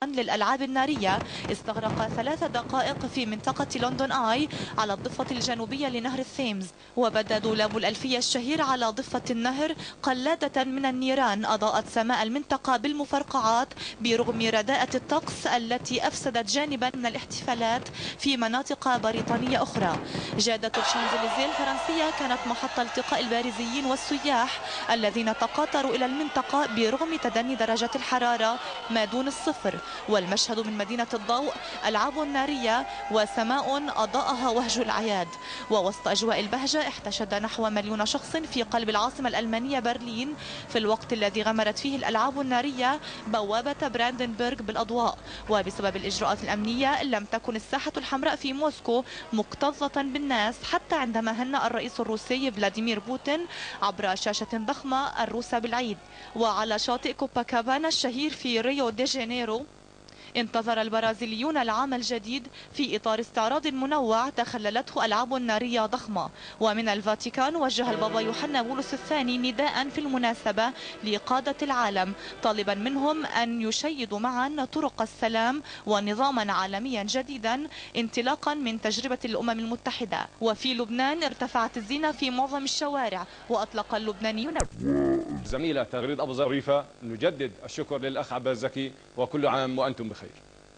للألعاب النارية استغرق 3 دقائق في منطقة لندن آي على الضفة الجنوبية لنهر الثيمز. وبدا دولاب الألفية الشهير على ضفة النهر قلادة من النيران أضاءت سماء المنطقة بالمفرقعات برغم رداءة الطقس التي أفسدت جانبا من الاحتفالات في مناطق بريطانية أخرى. جادة الشانزليزيه الفرنسية كانت محط التقاء البارزيين والسياح الذين تقاطروا إلى المنطقة برغم تدني درجات الحرارة ما دون الصفر. والمشهد من مدينة الضوء ألعاب نارية وسماء أضاءها وهج الأعياد. ووسط أجواء البهجة احتشد نحو 1,000,000 شخص في قلب العاصمة الألمانية برلين في الوقت الذي غمرت فيه الألعاب النارية بوابة براندنبرغ بالأضواء. وبسبب الإجراءات الأمنية لم تكن الساحة الحمراء في موسكو مكتظة بالناس حتى عندما هنأ الرئيس الروسي فلاديمير بوتين عبر شاشة ضخمة الروس بالعيد. وعلى شاطئ كوباكابانا الشهير في ريو دي جانيرو انتظر البرازيليون العام الجديد في إطار استعراض منوع تخللته ألعاب نارية ضخمة. ومن الفاتيكان وجه البابا يوحنا بولس الثاني نداء في المناسبة لقادة العالم طالبا منهم أن يشيدوا معا طرق السلام ونظاما عالميا جديدا انطلاقا من تجربة الأمم المتحدة. وفي لبنان ارتفعت الزينة في معظم الشوارع وأطلق اللبنانيون. زميلة تغريد أبو ظريفة، نجدد الشكر للأخ عباس زكي وكل عام وأنتم بخير.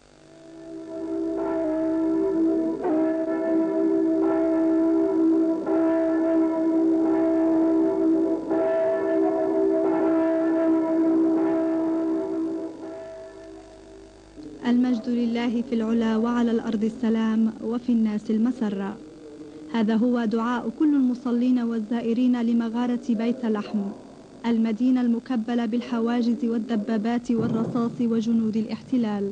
المجد لله في العلا وعلى الأرض السلام وفي الناس المسرة. هذا هو دعاء كل المصلين والزائرين لمغارة بيت لحم، المدينة المكبلة بالحواجز والدبابات والرصاص وجنود الاحتلال.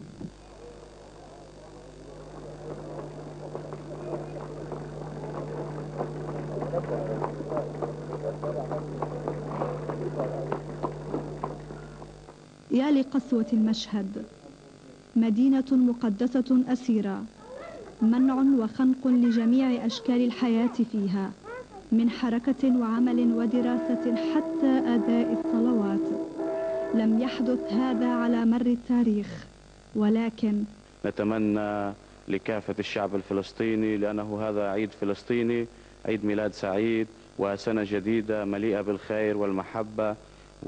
يا لقسوة المشهد، مدينة مقدسة أسيرة، منع وخنق لجميع أشكال الحياة فيها من حركة وعمل ودراسة حتى أداء الصلوات. لم يحدث هذا على مر التاريخ، ولكن نتمنى لكافة الشعب الفلسطيني، لأنه هذا عيد فلسطيني، عيد ميلاد سعيد وسنة جديدة مليئة بالخير والمحبة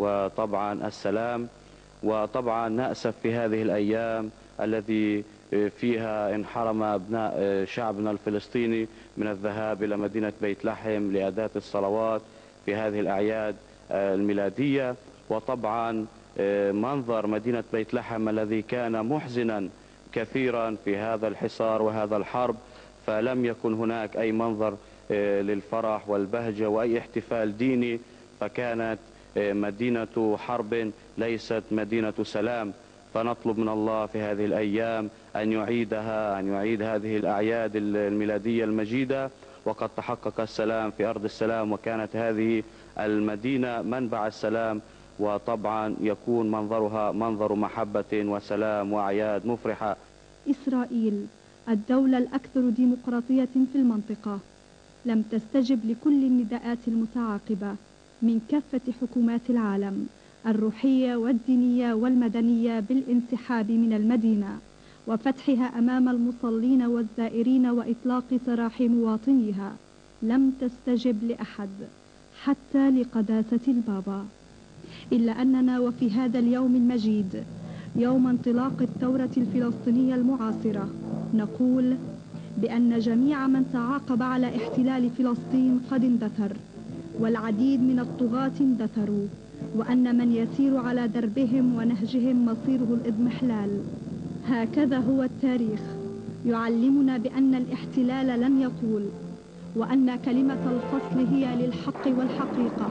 وطبعا السلام. وطبعا نأسف في هذه الأيام الذي فيها انحرم أبناء شعبنا الفلسطيني من الذهاب إلى مدينة بيت لحم لأداء الصلوات في هذه الأعياد الميلادية. وطبعا منظر مدينة بيت لحم الذي كان محزنا كثيرا في هذا الحصار وهذا الحرب، فلم يكن هناك أي منظر للفرح والبهجة وأي احتفال ديني، فكانت مدينة حرب ليست مدينة سلام. فنطلب من الله في هذه الأيام أن يعيد هذه الأعياد الميلادية المجيدة، وقد تحقق السلام في أرض السلام، وكانت هذه المدينة منبع السلام، وطبعا يكون منظرها منظر محبة وسلام وأعياد مفرحة. إسرائيل الدولة الأكثر ديمقراطية في المنطقة لم تستجب لكل النداءات المتعاقبة من كافة حكومات العالم الروحية والدينية والمدنية بالانسحاب من المدينة وفتحها أمام المصلين والزائرين وإطلاق سراح مواطنيها. لم تستجب لأحد حتى لقداسة البابا. إلا أننا وفي هذا اليوم المجيد، يوم انطلاق الثورة الفلسطينية المعاصرة، نقول بأن جميع من تعاقب على احتلال فلسطين قد اندثر، والعديد من الطغاة اندثروا، وأن من يسير على دربهم ونهجهم مصيره الإضمحلال. هكذا هو التاريخ يعلمنا بأن الاحتلال لن يطول، وأن كلمة الفصل هي للحق والحقيقة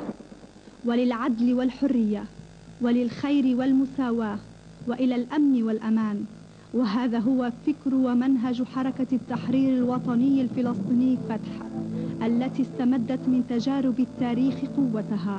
وللعدل والحرية وللخير والمساواة وإلى الأمن والأمان. وهذا هو فكر ومنهج حركة التحرير الوطني الفلسطيني فتح، التي استمدت من تجارب التاريخ قوتها.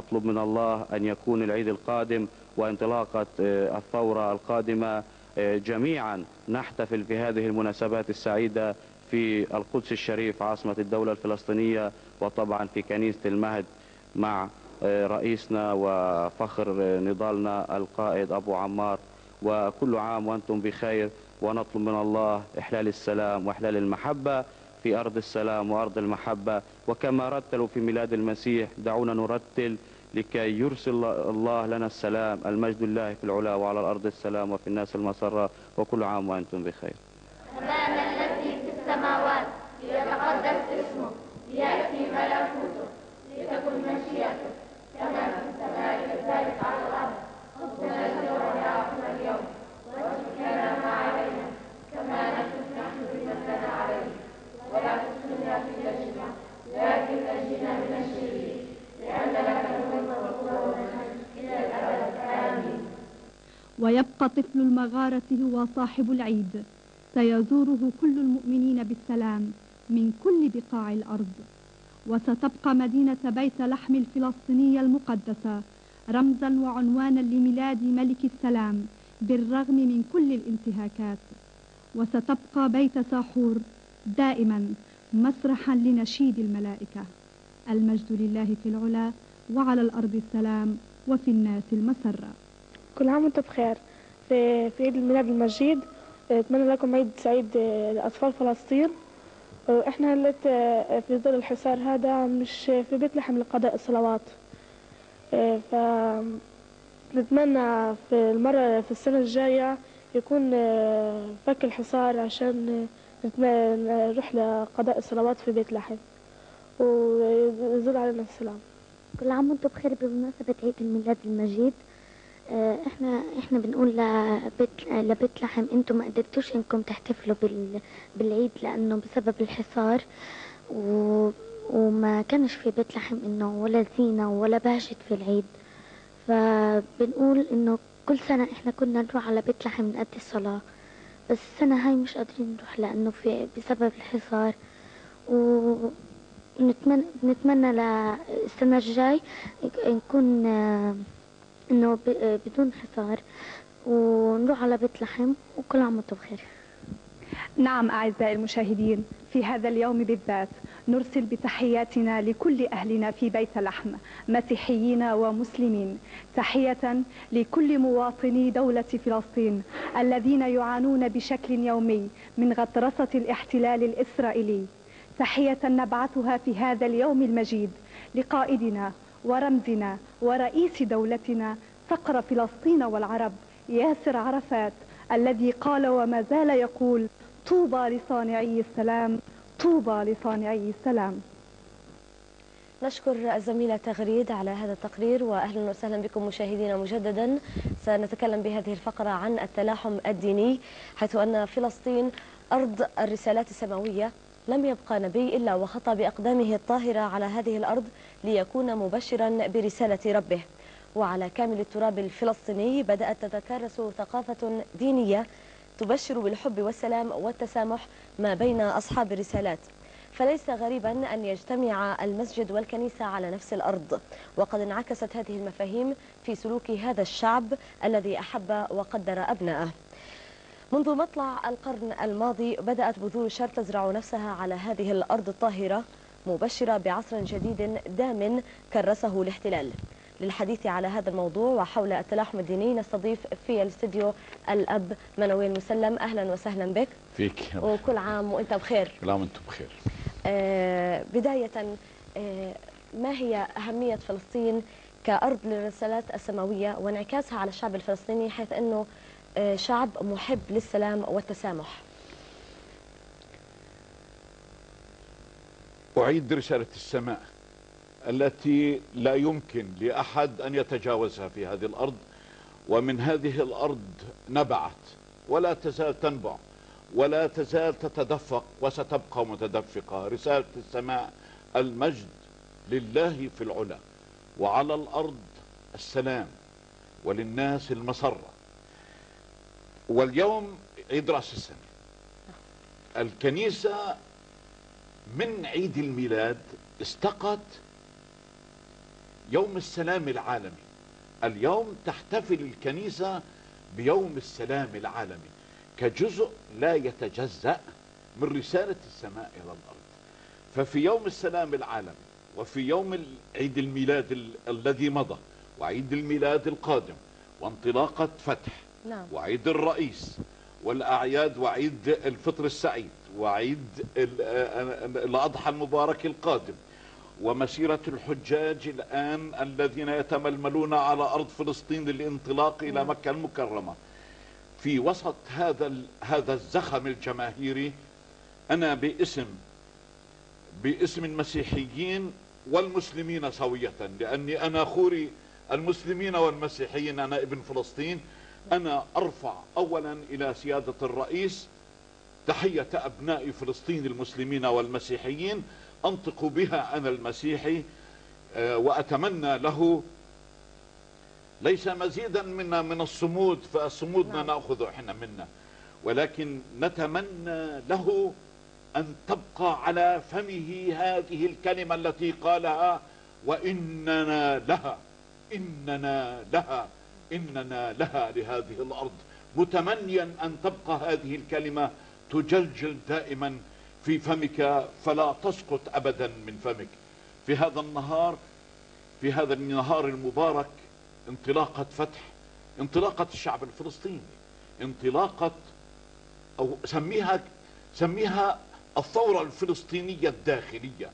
ونطلب من الله أن يكون العيد القادم وانطلاقة الثورة القادمة جميعا نحتفل في هذه المناسبات السعيدة في القدس الشريف عاصمة الدولة الفلسطينية، وطبعا في كنيسة المهد مع رئيسنا وفخر نضالنا القائد أبو عمار. وكل عام وأنتم بخير، ونطلب من الله إحلال السلام وإحلال المحبة في أرض السلام وأرض المحبة. وكما رتلوا في ميلاد المسيح دعونا نرتل لكي يرسل الله لنا السلام. المجد لله في العلا وعلى الأرض السلام وفي الناس المسرة. وكل عام وأنتم بخير. أبانا الذي في السماوات ليتقدس اسمه، ليأتي ملكوته، لتكن مشيئته كما في السماء كذلك على الأرض. خبزنا اليوم يعطنا اليوم، واغفر لنا ما علينا كما نغفر نحن بمن لنا عليه، ولا تدخلنا في تجربة لكن نجنا من الشرير، لأن لك الملك والقوة والمجد إلى الأبد. آمين. ويبقى طفل المغارة هو صاحب العيد، سيزوره كل المؤمنين بالسلام من كل بقاع الأرض. وستبقى مدينة بيت لحم الفلسطينية المقدسة رمزا وعنوانا لميلاد ملك السلام بالرغم من كل الانتهاكات. وستبقى بيت ساحور دائما مسرحا لنشيد الملائكة. المجد لله في العلا وعلى الأرض السلام وفي الناس المسرة. كل عام وانتم بخير. في عيد الميلاد المجيد اتمنى لكم عيد سعيد لأطفال فلسطين. احنا هلت في ظل الحصار هذا مش في بيت لحم لقضاء الصلوات، فنتمنى في السنة الجاية يكون فك الحصار عشان نروح لقضاء الصلوات في بيت لحم ويزول علينا السلام. كل عام وانتم بخير بمناسبة عيد الميلاد المجيد. احنا بنقول لبيت لحم انتم ما قدرتوش انكم تحتفلوا بالعيد لانه بسبب الحصار، وما كانش في بيت لحم انه ولا زينة ولا بهجة في العيد. فبنقول انه كل سنة احنا كنا نروح على بيت لحم نأدي الصلاة، بس السنة هاي مش قادرين نروح لانه بسبب الحصار. ونتمنى للسنة الجاي نكون انه بدون حصار ونروح على بيت لحم. وكل عام وانتم بخير. نعم أعزائي المشاهدين، في هذا اليوم بالذات نرسل بتحياتنا لكل أهلنا في بيت لحم مسيحيين ومسلمين، تحية لكل مواطني دولة فلسطين الذين يعانون بشكل يومي من غطرسة الاحتلال الإسرائيلي. تحية نبعثها في هذا اليوم المجيد لقائدنا ورمزنا ورئيس دولتنا فقر فلسطين والعرب ياسر عرفات، الذي قال وما زال يقول: طوبى لصانعي السلام، طوبى لصانعي السلام. نشكر الزميلة تغريد على هذا التقرير، وأهلا وسهلا بكم مشاهدينا مجددا. سنتكلم بهذه الفقرة عن التلاحم الديني، حيث أن فلسطين أرض الرسالات السماوية، لم يبقى نبي إلا وخطى بأقدامه الطاهرة على هذه الأرض ليكون مبشرا برسالة ربه. وعلى كامل التراب الفلسطيني بدأت تتكرس ثقافة دينية تبشر بالحب والسلام والتسامح ما بين أصحاب الرسالات. فليس غريبا أن يجتمع المسجد والكنيسة على نفس الأرض، وقد انعكست هذه المفاهيم في سلوك هذا الشعب الذي أحب وقدر أبنائه. منذ مطلع القرن الماضي بدأت بذور الشر تزرع نفسها على هذه الأرض الطاهرة، مبشرة بعصر جديد دام كرسه الاحتلال. للحديث على هذا الموضوع وحول التلاحم الديني نستضيف في الاستديو الأب منويل مسلم. أهلا وسهلا بك. فيك. وكل عام وأنت بخير. كل عام وأنتم بخير. بداية، ما هي أهمية فلسطين كأرض للرسالات السماوية وانعكاسها على الشعب الفلسطيني، حيث أنه شعب محب للسلام والتسامح؟ أعيد رسالة السماء التي لا يمكن لأحد أن يتجاوزها في هذه الأرض، ومن هذه الأرض نبعت ولا تزال تنبع ولا تزال تتدفق وستبقى متدفقة رسالة السماء: المجد لله في العلا وعلى الأرض السلام وللناس المسرة. واليوم عيد رأس السنة. يوم السلام العالمي. اليوم تحتفل الكنيسة بيوم السلام العالمي كجزء لا يتجزأ من رسالة السماء إلى الأرض. ففي يوم السلام العالمي وفي يوم عيد الميلاد الذي مضى وعيد الميلاد القادم وانطلاقة فتح وعيد الرئيس والأعياد وعيد الفطر السعيد وعيد الأضحى المبارك القادم ومسيرة الحجاج الآن الذين يتململون على أرض فلسطين للانطلاق إلى مكة المكرمة، في وسط هذا الزخم الجماهيري أنا باسم المسيحيين والمسلمين سوية، لأني أنا خوري المسلمين والمسيحيين، أنا ابن فلسطين، أنا أرفع أولا إلى سيادة الرئيس تحية أبناء فلسطين المسلمين والمسيحيين، أنطق بها أنا المسيحي، وأتمنى له ليس مزيدا منا من الصمود، فالصمود ما نأخذه إحنا منا، ولكن نتمنى له أن تبقى على فمه هذه الكلمة التي قالها: وإننا لها، إننا لها، إننا لها لهذه الأرض، متمنيا أن تبقى هذه الكلمة تجلجل دائما في فمك فلا تسقط أبدا من فمك. في هذا النهار المبارك انطلاقة فتح، انطلاقة الشعب الفلسطيني، انطلاقة أو سميها الثورة الفلسطينية الداخلية،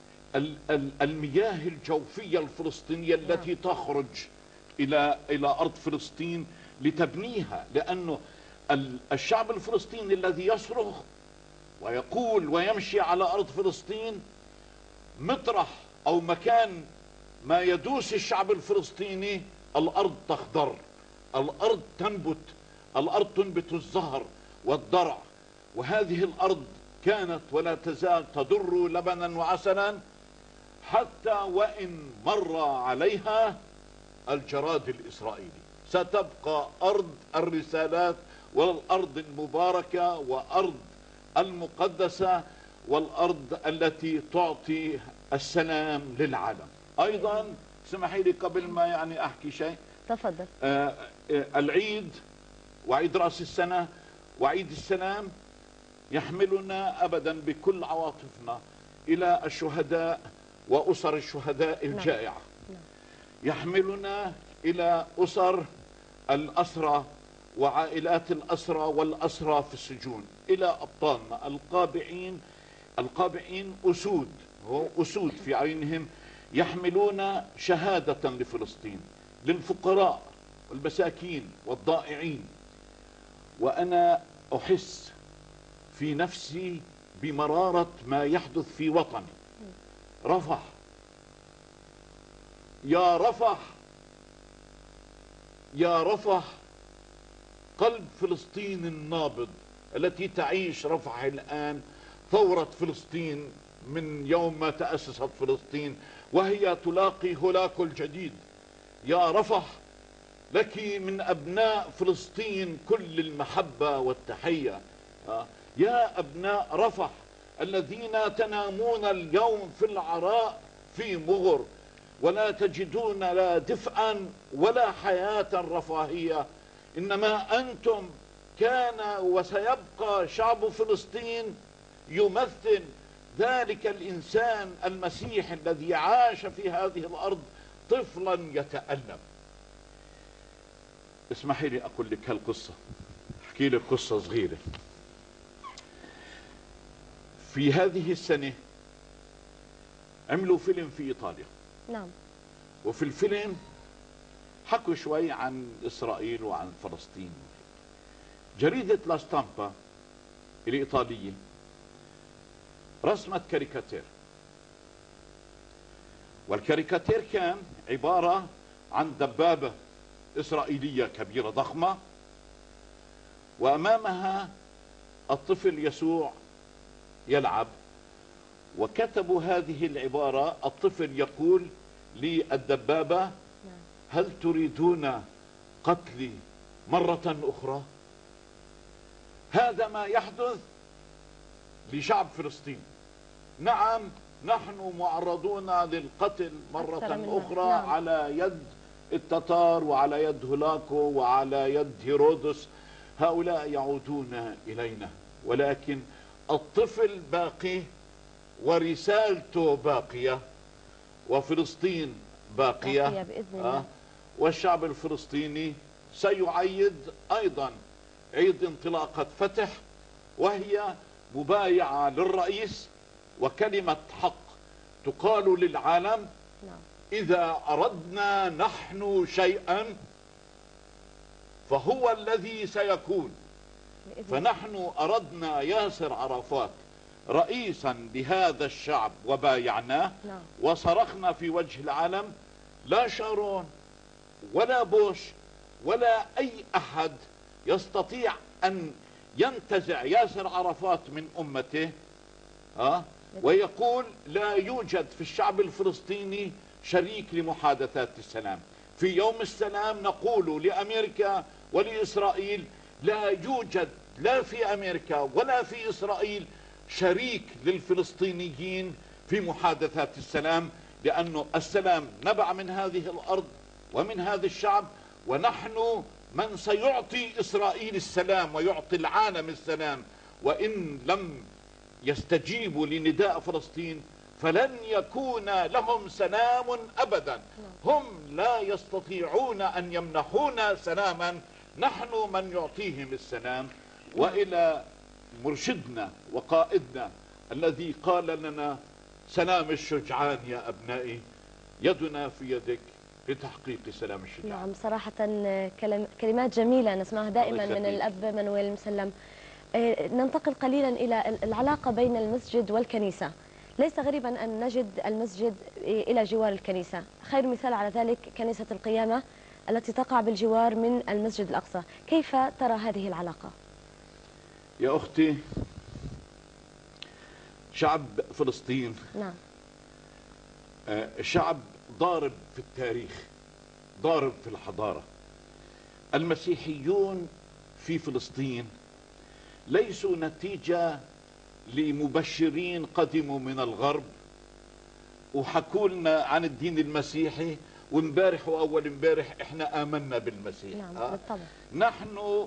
المياه الجوفية الفلسطينية التي تخرج إلى أرض فلسطين لتبنيها، لأنه الشعب الفلسطيني الذي يصرخ ويقول ويمشي على أرض فلسطين مطرح أو مكان ما يدوس الشعب الفلسطيني الأرض تخضر، الأرض تنبت الزهر والضرع، وهذه الأرض كانت ولا تزال تضر لبنا وعسلا حتى وإن مر عليها الجراد الإسرائيلي، ستبقى أرض الرسالات والأرض المباركة وأرض المقدسة والأرض التي تعطي السلام للعالم. أيضا سمحي لي قبل ما أحكي شيء، تفضل. العيد وعيد رأس السنة وعيد السلام يحملنا أبدا بكل عواطفنا إلى الشهداء وأسر الشهداء الجائعة، يحملنا إلى أسر الأسرى وعائلات الأسرى والأسرى في السجون، إلى أبطالنا القابعين أسود في عينهم، يحملون شهادة لفلسطين، للفقراء والمساكين والضائعين. وأنا أحس في نفسي بمرارة ما يحدث في وطني. رفح، يا رفح، يا رفح، قلب فلسطين النابض التي تعيش رفح الآن، ثورة فلسطين من يوم ما تأسست فلسطين وهي تلاقي هولاكو الجديد. يا رفح، لك من أبناء فلسطين كل المحبة والتحية. يا أبناء رفح الذين تنامون اليوم في العراء في مغر ولا تجدون لا دفئا ولا حياة رفاهية، إنما أنتم كان وسيبقى شعب فلسطين يمثل ذلك الإنسان المسيحي الذي عاش في هذه الأرض طفلا يتألم. اسمحي لي أقول لك هالقصة، أحكي لك قصة صغيرة. في هذه السنة عملوا فيلم في إيطاليا. نعم. وفي الفيلم حكوا شوي عن إسرائيل وعن فلسطين. جريدة لا ستامبا الإيطالية رسمت كاريكاتير، والكاريكاتير كان عبارة عن دبابة إسرائيلية كبيرة ضخمة وأمامها الطفل يسوع يلعب، وكتبوا هذه العبارة: الطفل يقول للدبابة: هل تريدون قتلي مرة أخرى؟ هذا ما يحدث لشعب فلسطين. نعم، نحن معرضون للقتل مرة أخرى نعم. على يد التتار وعلى يد هولاكو وعلى يد هيرودس. هؤلاء يعودون إلينا، ولكن الطفل باقي ورسالته باقية وفلسطين باقية بإذن الله. والشعب الفلسطيني سيعيد أيضا عيد انطلاقة فتح، وهي مبايعة للرئيس وكلمة حق تقال للعالم: إذا أردنا نحن شيئا فهو الذي سيكون. فنحن أردنا ياسر عرفات رئيسا لهذا الشعب وبايعناه وصرخنا في وجه العالم: لا شارون ولا بوش ولا أي أحد يستطيع أن ينتزع ياسر عرفات من أمته ويقول لا يوجد في الشعب الفلسطيني شريك لمحادثات السلام. في يوم السلام نقول لأمريكا ولإسرائيل: لا يوجد لا في أمريكا ولا في إسرائيل شريك للفلسطينيين في محادثات السلام، لأنه السلام نبع من هذه الأرض ومن هذا الشعب، ونحن من سيعطي إسرائيل السلام ويعطي العالم السلام. وإن لم يستجيبوا لنداء فلسطين فلن يكون لهم سلام أبدا. هم لا يستطيعون أن يمنحونا سلاما، نحن من يعطيهم السلام. وإلى مرشدنا وقائدنا الذي قال لنا: سلام الشجعان يا أبنائي، يدنا في يدك لتحقيق سلام الشجعان. نعم، صراحة كلمات جميلة نسمعها دائما من الأب منويل المسلم. ننتقل قليلا إلى العلاقة بين المسجد والكنيسة. ليس غريبا أن نجد المسجد إلى جوار الكنيسة. خير مثال على ذلك كنيسة القيامة التي تقع بالجوار من المسجد الأقصى. كيف ترى هذه العلاقة؟ يا أختي، شعب فلسطين شعب ضارب في التاريخ، ضارب في الحضارة. المسيحيون في فلسطين ليسوا نتيجة لمبشرين قدموا من الغرب وحكوا لنا عن الدين المسيحي وامبارح واول امبارح احنا آمنا بالمسيح. بالطبع. نحن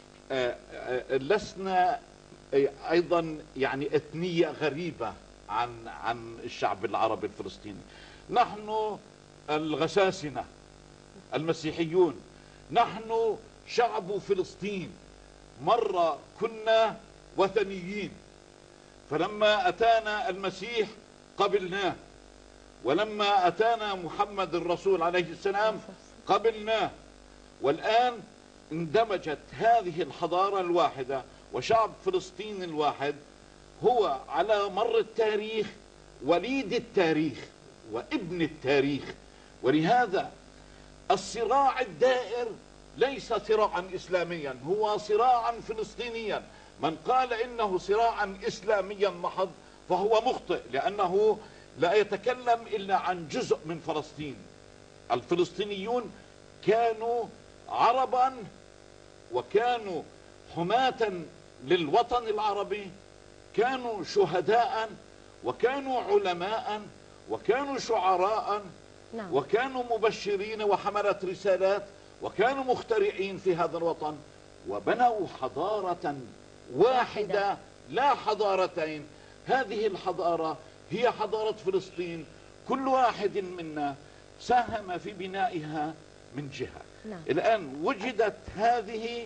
لسنا ايضا يعني اثنية غريبة عن الشعب العربي الفلسطيني. نحن الغساسنة المسيحيون، نحن شعب فلسطين. مرة كنا وثنيين، فلما أتانا المسيح قبلناه، ولما أتانا محمد الرسول عليه السلام قبلناه، والآن اندمجت هذه الحضارة الواحدة وشعب فلسطين الواحد هو على مر التاريخ وليد التاريخ وابن التاريخ. ولهذا الصراع الدائر ليس صراعا إسلاميا، هو صراعا فلسطينيا. من قال إنه صراعا إسلاميا محض فهو مخطئ، لأنه لا يتكلم إلا عن جزء من فلسطين. الفلسطينيون كانوا عربا وكانوا حماة للوطن العربي، كانوا شهداء وكانوا علماء وكانوا شعراء وكانوا مبشرين وحملة رسالات وكانوا مخترعين في هذا الوطن، وبنوا حضارة واحدة لا حضارتين. هذه الحضارة هي حضارة فلسطين، كل واحد منا ساهم في بنائها من جهة. الآن وجدت هذه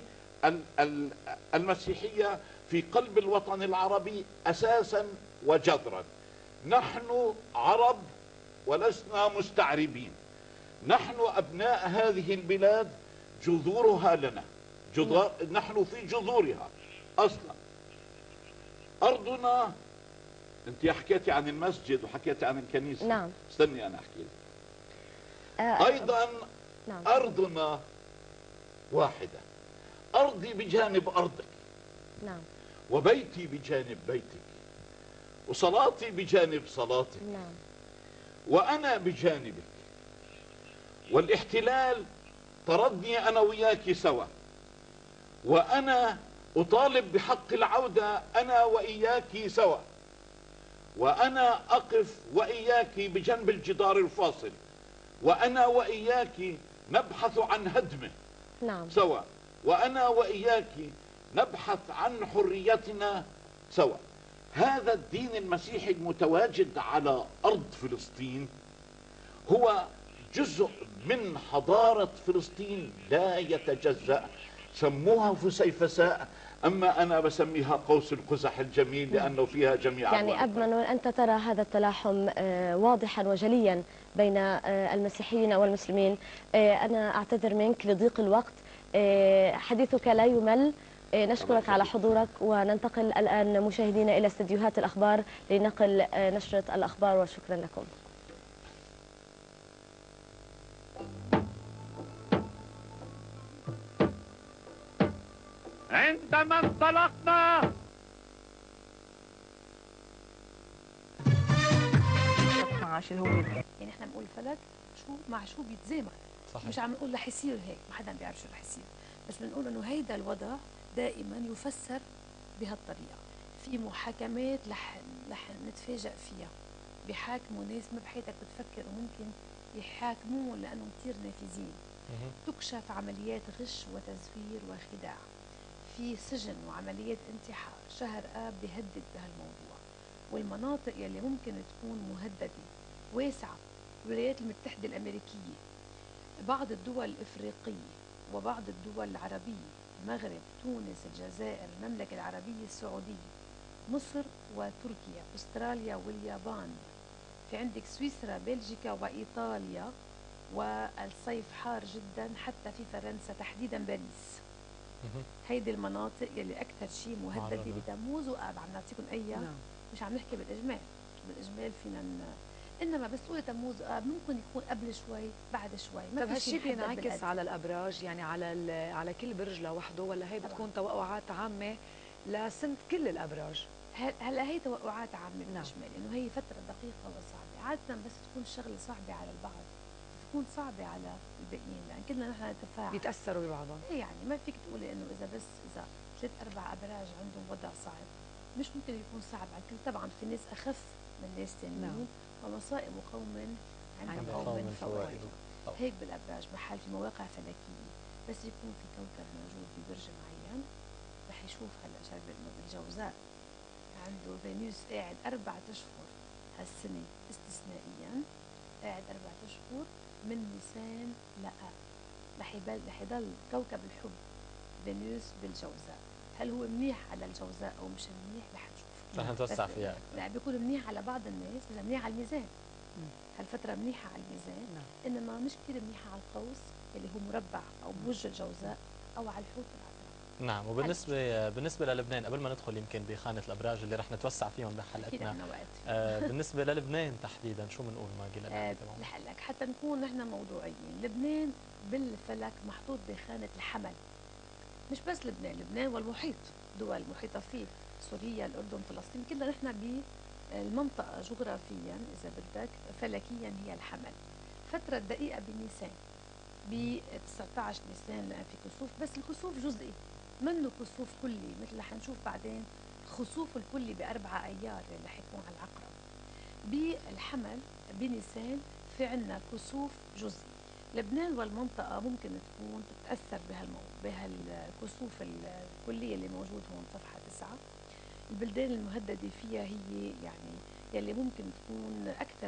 المسيحية في قلب الوطن العربي أساسا وجذرا. نحن عرب ولسنا مستعربين، نحن أبناء هذه البلاد، جذورها لنا، نحن في جذورها أصلا. أرضنا، أنت حكيتي عن المسجد وحكيتي عن الكنيسة. نعم. استني أنا أحكي لك. أيضا أرضنا واحدة، أرضي بجانب أرضك، وبيتي بجانب بيتك، وصلاتي بجانب صلاتك، وأنا بجانبك. والاحتلال طردني أنا وياك سوا، وأنا أطالب بحق العودة أنا وإياك سوا. وأنا أقف وإياك بجنب الجدار الفاصل، وأنا وإياك نبحث عن هدمه نعم سوا، وأنا وإياك نبحث عن حريتنا سوا. هذا الدين المسيحي المتواجد على أرض فلسطين هو جزء من حضارة فلسطين لا يتجزأ. سموها فسيفساء، أما أنا بسميها قوس القزح الجميل لأنه فيها جميع يعني أب منون، أنت ترى هذا التلاحم واضحا وجليا بين المسيحيين والمسلمين. أنا أعتذر منك لضيق الوقت، حديثك لا يمل. نشكرك على حضورك، وننتقل الآن مشاهدينا إلى استديوهات الأخبار لنقل نشرة الأخبار، وشكرا لكم. عندما انطلقنا اللي هو يعني احنا بنقول فلك شو مع شو بيتزامن. صحيح. مش عم نقول رح يصير هيك، ما حدا بيعرف شو رح يصير، بس بنقول انه هيدا الوضع دائما يفسر بهالطريقه. في محاكمات رح نتفاجئ فيها، بيحاكموا ناس ما بحياتك بتفكر وممكن يحاكموهم لانهم كثير نافذين. تكشف عمليات غش وتزوير وخداع. في سجن وعمليات انتحار. شهر آب بيهدد بهالموضوع، والمناطق يلي ممكن تكون مهددة واسعة. الولايات المتحدة الأمريكية، بعض الدول الإفريقية، وبعض الدول العربية، المغرب، تونس، الجزائر، المملكة العربية السعودية، مصر وتركيا، أستراليا واليابان. في عندك سويسرا، بلجيكا وإيطاليا، والصيف حار جدا حتى في فرنسا، تحديدا باريس. هيدي المناطق يلي اكثر شيء مهدده بتموز واب. عم نعطيكم اياه، مش عم نحكي بالاجمال فينا انما بس تقولي تموز واب ممكن يكون قبل شوي بعد شوي. طب هالشيء بينعكس على الابراج، يعني على كل برج لوحده، ولا هي بتكون توقعات عامه لسنه كل الابراج؟ هلا هي توقعات عامه بالاجمال، انه هي فتره دقيقه وصعبه. عاده بس تكون الشغله صعبه على البعض تكون صعبة على الباقيين، لأن كلنا نحن نتفاعل بيتأثروا ببعضهم. إيه يعني ما فيك تقولي إنه إذا 3-4 أبراج عندهم وضع صعب مش ممكن يكون صعب على الكل. طبعا في ناس أخف من ناس ثانيين. ومصائب قوم عند قوم فوائد. هيك بالأبراج محل في مواقع فلكية، بس يكون في كوكب موجود ببرج معين رح يشوف. هلا شايف إنه بالجوزاء عنده فينوس قاعد 4 أشهر هالسنة استثنائيا، قاعد 4 أشهر من نيسان لآب. رح يضل كوكب الحب فينوس بالجوزاء. هل هو منيح على الجوزاء او مش منيح رح نشوف. رح نتوسع فيها اكثر. لا بيكون منيح على بعض الناس، بس منيح على الميزان. هالفترة منيحة على الميزان. انما مش كثير منيحة على القوس اللي هو مربع او بوجه الجوزاء، او على الحوت العذراء. نعم. وبالنسبة للبنان، قبل ما ندخل يمكن بخانة الابراج اللي رح نتوسع فيهم بحلقتنا، بالنسبة للبنان تحديدا شو بنقول ماجي لحلك حتى نكون نحن موضوعيين. لبنان بالفلك محطوط بخانة الحمل. مش بس لبنان والمحيط، دول المحيطة فيه، سوريا، الأردن، فلسطين، كلنا نحن بالمنطقة جغرافيا إذا بدك فلكيا هي الحمل. فترة دقيقة بنيسان، ب 19 نيسان لأن في كسوف، بس الكسوف جزئي منه كسوف كلي مثل رح نشوف بعدين. خسوف الكلي ب4 أيار اللي حيكون على العقرب. بالحمل بنيسان في عنا كسوف جزئي. لبنان والمنطقة ممكن تكون تتأثر بهالكسوف الكلية اللي موجود هون صفحة 9. البلدان المهددة فيها هي يعني يلي ممكن تكون أكثر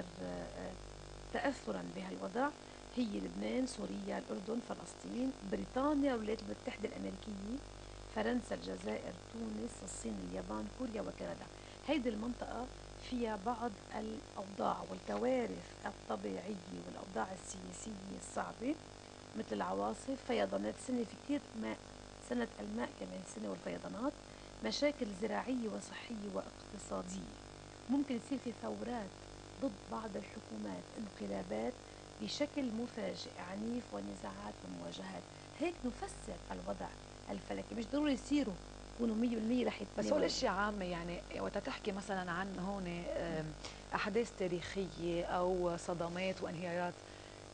تأثرا بهالوضع هي لبنان، سوريا، الأردن، فلسطين، بريطانيا، الولايات المتحدة الأمريكية، فرنسا، الجزائر، تونس، الصين، اليابان، كوريا وكندا. هيدي المنطقة فيها بعض الأوضاع والكوارث الطبيعية والأوضاع السياسية الصعبة مثل العواصف، فيضانات سنة، في كثير ماء، سنة الماء كمان سنة والفيضانات، مشاكل زراعية وصحية واقتصادية. ممكن يصير في ثورات ضد بعض الحكومات، انقلابات بشكل مفاجئ عنيف، ونزاعات ومواجهات. هيك نفسر الوضع الفلكي، مش ضروري يصيروا يكونوا 100% رح يتناولوا. بس هول اشياء عامه، يعني وقت تحكي مثلا عن هون احداث تاريخيه او صدمات وانهيارات،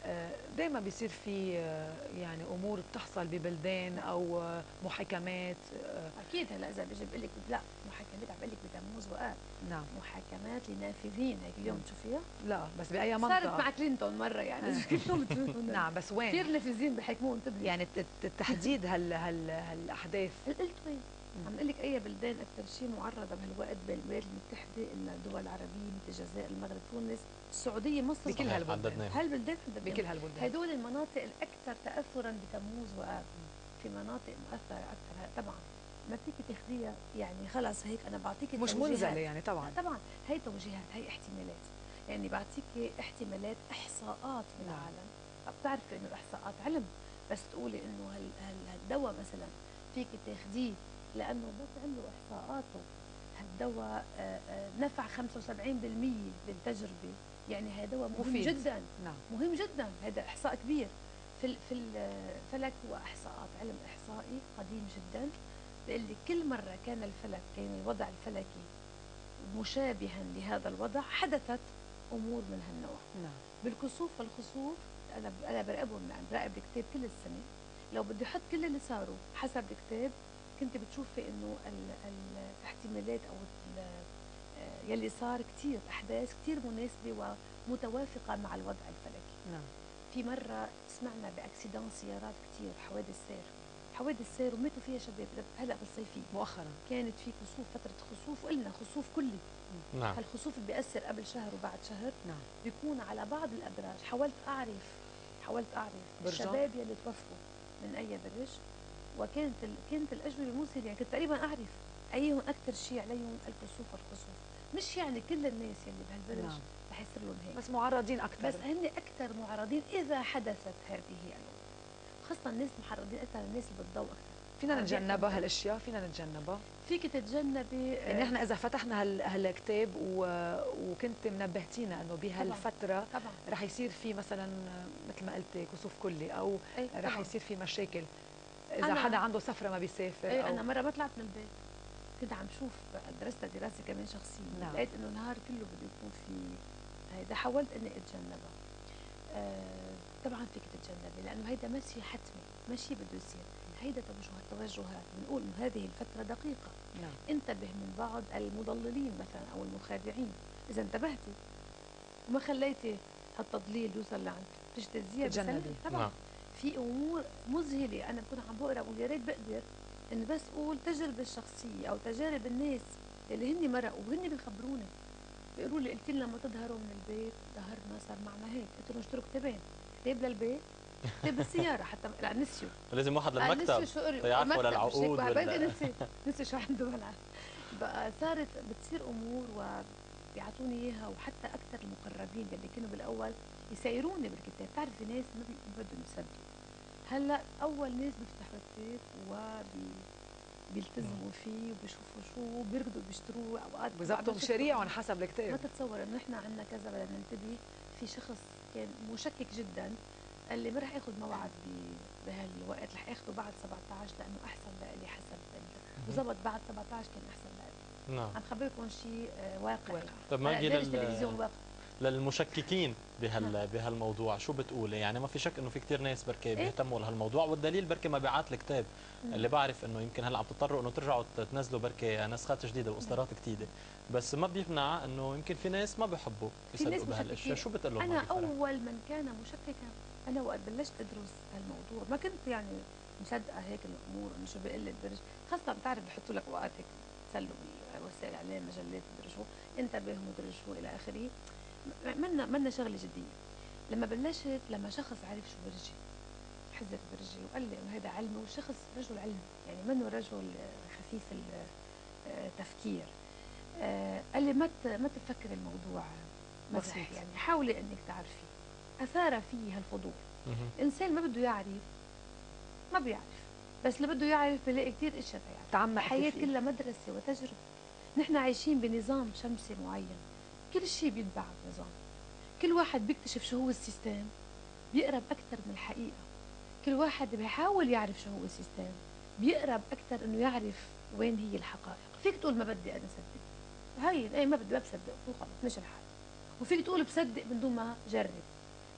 دائما بيصير في يعني امور بتحصل ببلدان او محاكمات. اكيد هلا اذا بيجي بقول لك لا محاكمات عم بقول لك بتموز وآب. نعم. محاكمات لنافذين هيك اليوم بتشوفيها؟ لا بس باي منطقه صارت مع كلينتون مره يعني كلهم نعم بس وين؟ كثير نافذين بحكموا انتبهي يعني التحديد هالاحداث قلت وين؟ عم اقول لك اي بلدان اكثر شيء معرضه بهالوقت بالولايات المتحده إن الدول العربيه مثل الجزائر، المغرب، تونس، السعوديه، مصر، بكل هالبلدان هالبلدان بكل هالبلدان هدول المناطق الاكثر تاثرا بتموز وآب. في مناطق مؤثره اكثر طبعا ما فيك تاخذيها يعني خلص هيك انا بعطيك مش منزله يعني طبعا طبعا هي توجيهات هي احتمالات يعني بعطيك احتمالات احصاءات من العالم. بتعرفي انه الاحصاءات علم بس تقولي انه هالدواء مثلا فيك تاخذيه لانه بس عنده احصاءاته هالدواء نفع 75% بالتجربه يعني هذا دواء مهم جدا. نعم. مهم جدا هذا احصاء كبير في الفلك. هو احصاءات علم احصائي قديم جدا بيقول لي كل مره كان الفلك كان الوضع الفلكي مشابها لهذا الوضع حدثت امور من هالنوع. نعم. بالكسوف والخسوف انا براقبهم يعني براقب الكتاب كل السنه. لو بدي احط كل اللي صاروا حسب الكتاب كنت بتشوفي انه الاحتمالات او يلي صار كثير احداث كثير مناسبه ومتوافقه مع الوضع الفلكي. نعم. في مره سمعنا باكسيدان سيارات كثير حوادث سير وماتوا فيها شباب هلا بالصيفيه مؤخرا كانت في كسوف فتره خسوف وقلنا خسوف كلي. نعم. هالخسوف اللي بيأثر قبل شهر وبعد شهر نعم. بيكون على بعض الابراج. حاولت اعرف الشباب يلي توفوا من اي برج كانت الاجوبه مذهله يعني كنت تقريبا اعرف ايهم اكثر شيء عليهم الكسوف والخسوف. مش يعني كل الناس يلي بهالبرج نعم. رح يصير لهم هيك بس معرضين اكثر بس هن اكثر معرضين اذا حدثت هذه الامور خاصه الناس محرضين اكثر الناس اللي بالضوء اكثر. فينا نتجنبها هالاشياء فينا نتجنبها فيك تتجنبي يعني احنا اذا فتحنا هالكتاب وكنت منبهتينا انه بهالفتره طبعا رح يصير في مثلا مثل ما قلتي كسوف كلي او رح يصير في مشاكل اذا حدا عنده سفره ما بيسافر أو انا مره ما طلعت من البيت كنت عم شوف درست دراسه كمان شخصيه. نعم. لقيت انه النهار كله بده يكون في هيدا حاولت اني اتجنبها. طبعا فيك تتجنبي لانه هيدا ماشي حتمي ماشي بده يصير. هيدا توجهات بنقول انه هذه الفتره دقيقه. نعم. انتبه من بعض المضللين مثلا او المخادعين. اذا انتبهتي وما خليتي هالتضليل يوصل لعند تجتزيه تتجنبي. طبعا نعم. في امور مذهله انا بكون عم بقرا ويا ريت بقدر اني بس اقول تجربه الشخصيه او تجارب الناس اللي هن مرقوا وهن بيخبروني بيقولوا لي قلت لنا لما تظهروا من البيت ظهرنا صار معنا هيك قلت لهم اشتروا كتابين كتاب للبيت كتاب بالسياره حتى لا نسيوا لازم واحد للمكتب يعرفوا للعقود نسي شو عنده بلعب. بقى صارت بتصير امور وبيعطوني اياها وحتى اكثر المقربين اللي كانوا بالاول يسيروني بالكتاب. بتعرفي ناس ما بدهم يصدقوا هلا اول ناس بيفتحوا الكتاب وبيلتزموا فيه وبيشوفوا شو بيركضوا بيشتروه اوقات بظبطوا مشاريعهم حسب الكتاب. ما تتصور انه احنا عندنا كذا بدنا ننتبه. في شخص كان مشكك جدا قال لي ما رح اخذ موعد بهالوقت رح اخذه بعد 17 لانه احسن لإلي حسب وظبط بعد 17 كان احسن لإلي. نعم. عم خبركم شيء واقعي. طب ما نجي التلفزيون واقعي للمشككين بهالموضوع شو بتقولي؟ يعني ما في شك انه في كثير ناس بركي بيهتموا لهالموضوع والدليل بركي مبيعات الكتاب اللي بعرف انه يمكن هلا عم تضطروا انه ترجعوا تنزلوا بركي نسخات جديده واصدارات جديده بس ما بيمنع انه يمكن في ناس ما بيحبوا يصدقوا بهالاشياء. شو بتقول لهم؟ انا اول من كان مشككا انا وقت بلشت ادرس هالموضوع ما كنت يعني مصدقه هيك الامور انه شو بيقول لك برج خاصه بتعرف بحطوا لك اوقات هيك تسلوا بالوسائل الاعلام مجلات مدري شو انتبه مدري شو الى اخره. منا شغله جديه. لما شخص عرف شو برجي حذر برجي وقال لي انه هذا علمي والشخص رجل علمي يعني منه رجل خفيف التفكير. قال لي ما تفكر الموضوع مزح يعني حاولي انك تعرفي. اثار فيه الفضول. الانسان ما بده يعرف ما بيعرف بس اللي بده يعرف بيلاقي كثير اشياء تعمق الحياه كلها مدرسه وتجربه. نحن عايشين بنظام شمسي معين كل شيء بيتبع النظام. كل واحد بيكتشف شو هو السيستم بيقرب اكثر من الحقيقه. كل واحد بيحاول يعرف شو هو السيستم بيقرب اكثر انه يعرف وين هي الحقائق. فيك تقول ما بدي انا اصدق هي ما بدي ما بصدق وخلص مش الحال. وفيك تقول بصدق من دون ما جرب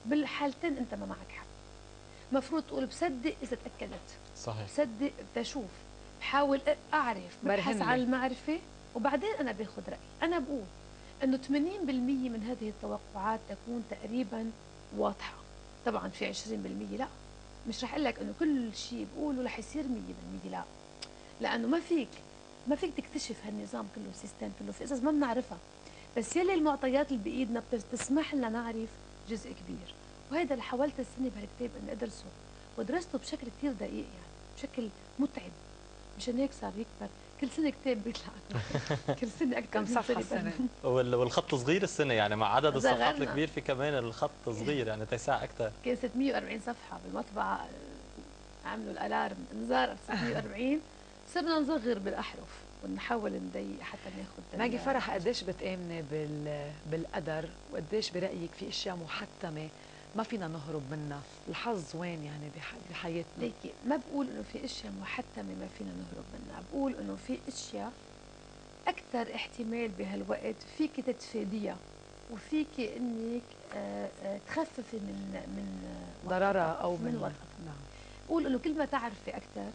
بالحالتين انت ما معك حق. مفروض تقول بصدق اذا تاكدت، صحيح، بصدق بشوف، بحاول اعرف، ببحث عن المعرفه وبعدين انا باخذ رايي. انا بقول انه 80% من هذه التوقعات تكون تقريبا واضحه. طبعا في 20% لا، مش رح اقول لك انه كل شيء بقوله رح يصير 100%، لا، لانه ما فيك تكتشف هالنظام كله، السيستم كله في قصص ما بنعرفها، بس يلي المعطيات اللي بايدنا بتسمح لنا نعرف جزء كبير. وهذا اللي حاولت السنه بهالكتاب اني ادرسه، ودرسته بشكل كثير دقيق، يعني بشكل متعب، مشان هيك صار يكبر. كل سنه كتاب بيطلع كل سنه اكثر. كم صفحه السنه؟ والخط صغير السنه، يعني مع عدد الصفحات الكبير في كمان الخط صغير، يعني تساع اكثر. كان 640 صفحه بالمطبعه، عملوا الالارم انذار 640، صرنا نصغر بالاحرف ونحاول نضيق حتى ناخذ. ماجي فرح، قديش بتآمني بالقدر، وقديش برايك في اشياء محتمه ما فينا نهرب منها؟ الحظ وين يعني بحياتنا؟ ليكي ما بقول انه في اشياء محتمه ما فينا نهرب منها، بقول انه في اشياء اكثر احتمال بهالوقت فيك تتفاديها وفيك انك تخففي من ضررها او من وطأتها. نعم. بقول انه كل ما تعرفي اكثر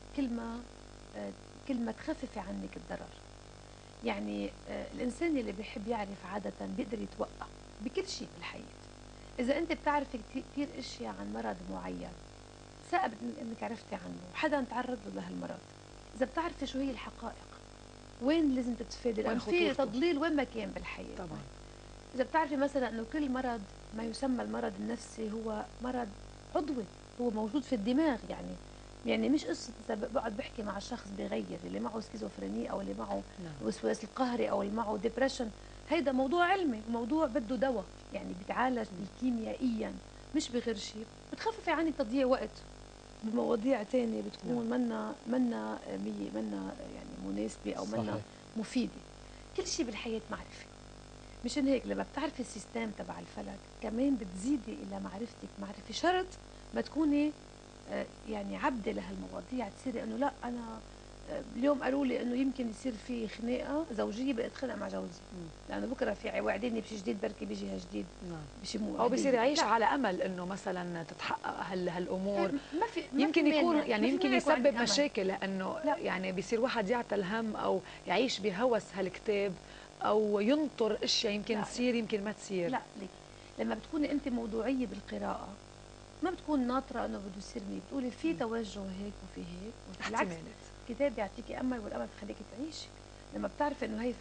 كل ما تخففي عنك الضرر. يعني الانسان اللي بيحب يعرف عاده بيقدر يتوقع بكل شيء بالحياه. إذا أنت بتعرفي كثير أشياء عن مرض معين، ثائب إنك عرفتي عنه، حدا تعرض له لهالمرض، إذا بتعرفي شو هي الحقائق، وين لازم تتفادي، لأنه في تضليل وين ما كان بالحياة. طبعا. إذا بتعرفي مثلا إنه كل مرض ما يسمى المرض النفسي هو مرض عضوي، هو موجود في الدماغ، يعني مش قصة إذا بقعد بحكي مع شخص بيغير، اللي معه سكيزوفرينيا أو اللي معه الوسواس القهري أو اللي معه ديبريشن، هيدا موضوع علمي، موضوع بده دواء، يعني بيتعالج كيميائيا مش بغير شيء. بتخففي عني تضييع وقت بمواضيع ثانيه بتكون منا يعني مناسبه او منا مفيده. كل شيء بالحياه معرفه، مشان هيك لما بتعرفي السيستم تبع الفلك كمان بتزيدي الى معرفتك معرفه. شرط ما تكوني يعني عبده لهالمواضيع، تصيري انه لا انا اليوم قالوا لي انه يمكن يصير في خناقه زوجيه، بدي اتخانق مع جوزي لانه بكره في وعدني بشيء جديد، بركي بيجي جديد بشيء مو او بصير يعيش على امل انه مثلا تتحقق هالامور. ما في يمكن يكون يعني يمكن يسبب مشاكل، لانه يعني بيصير واحد يعتل هم او يعيش بهوس هالكتاب او ينطر اشياء يمكن تصير يمكن ما تصير. لا ليك لما بتكوني انت موضوعيه بالقراءه ما بتكون ناطره انه بده يصير مين، بتقولي في توجه هيك وفي هيك، بالعكس الكتاب بيعطيكي امل، والامل بخليكي تعيشي. لما بتعرفي انه هي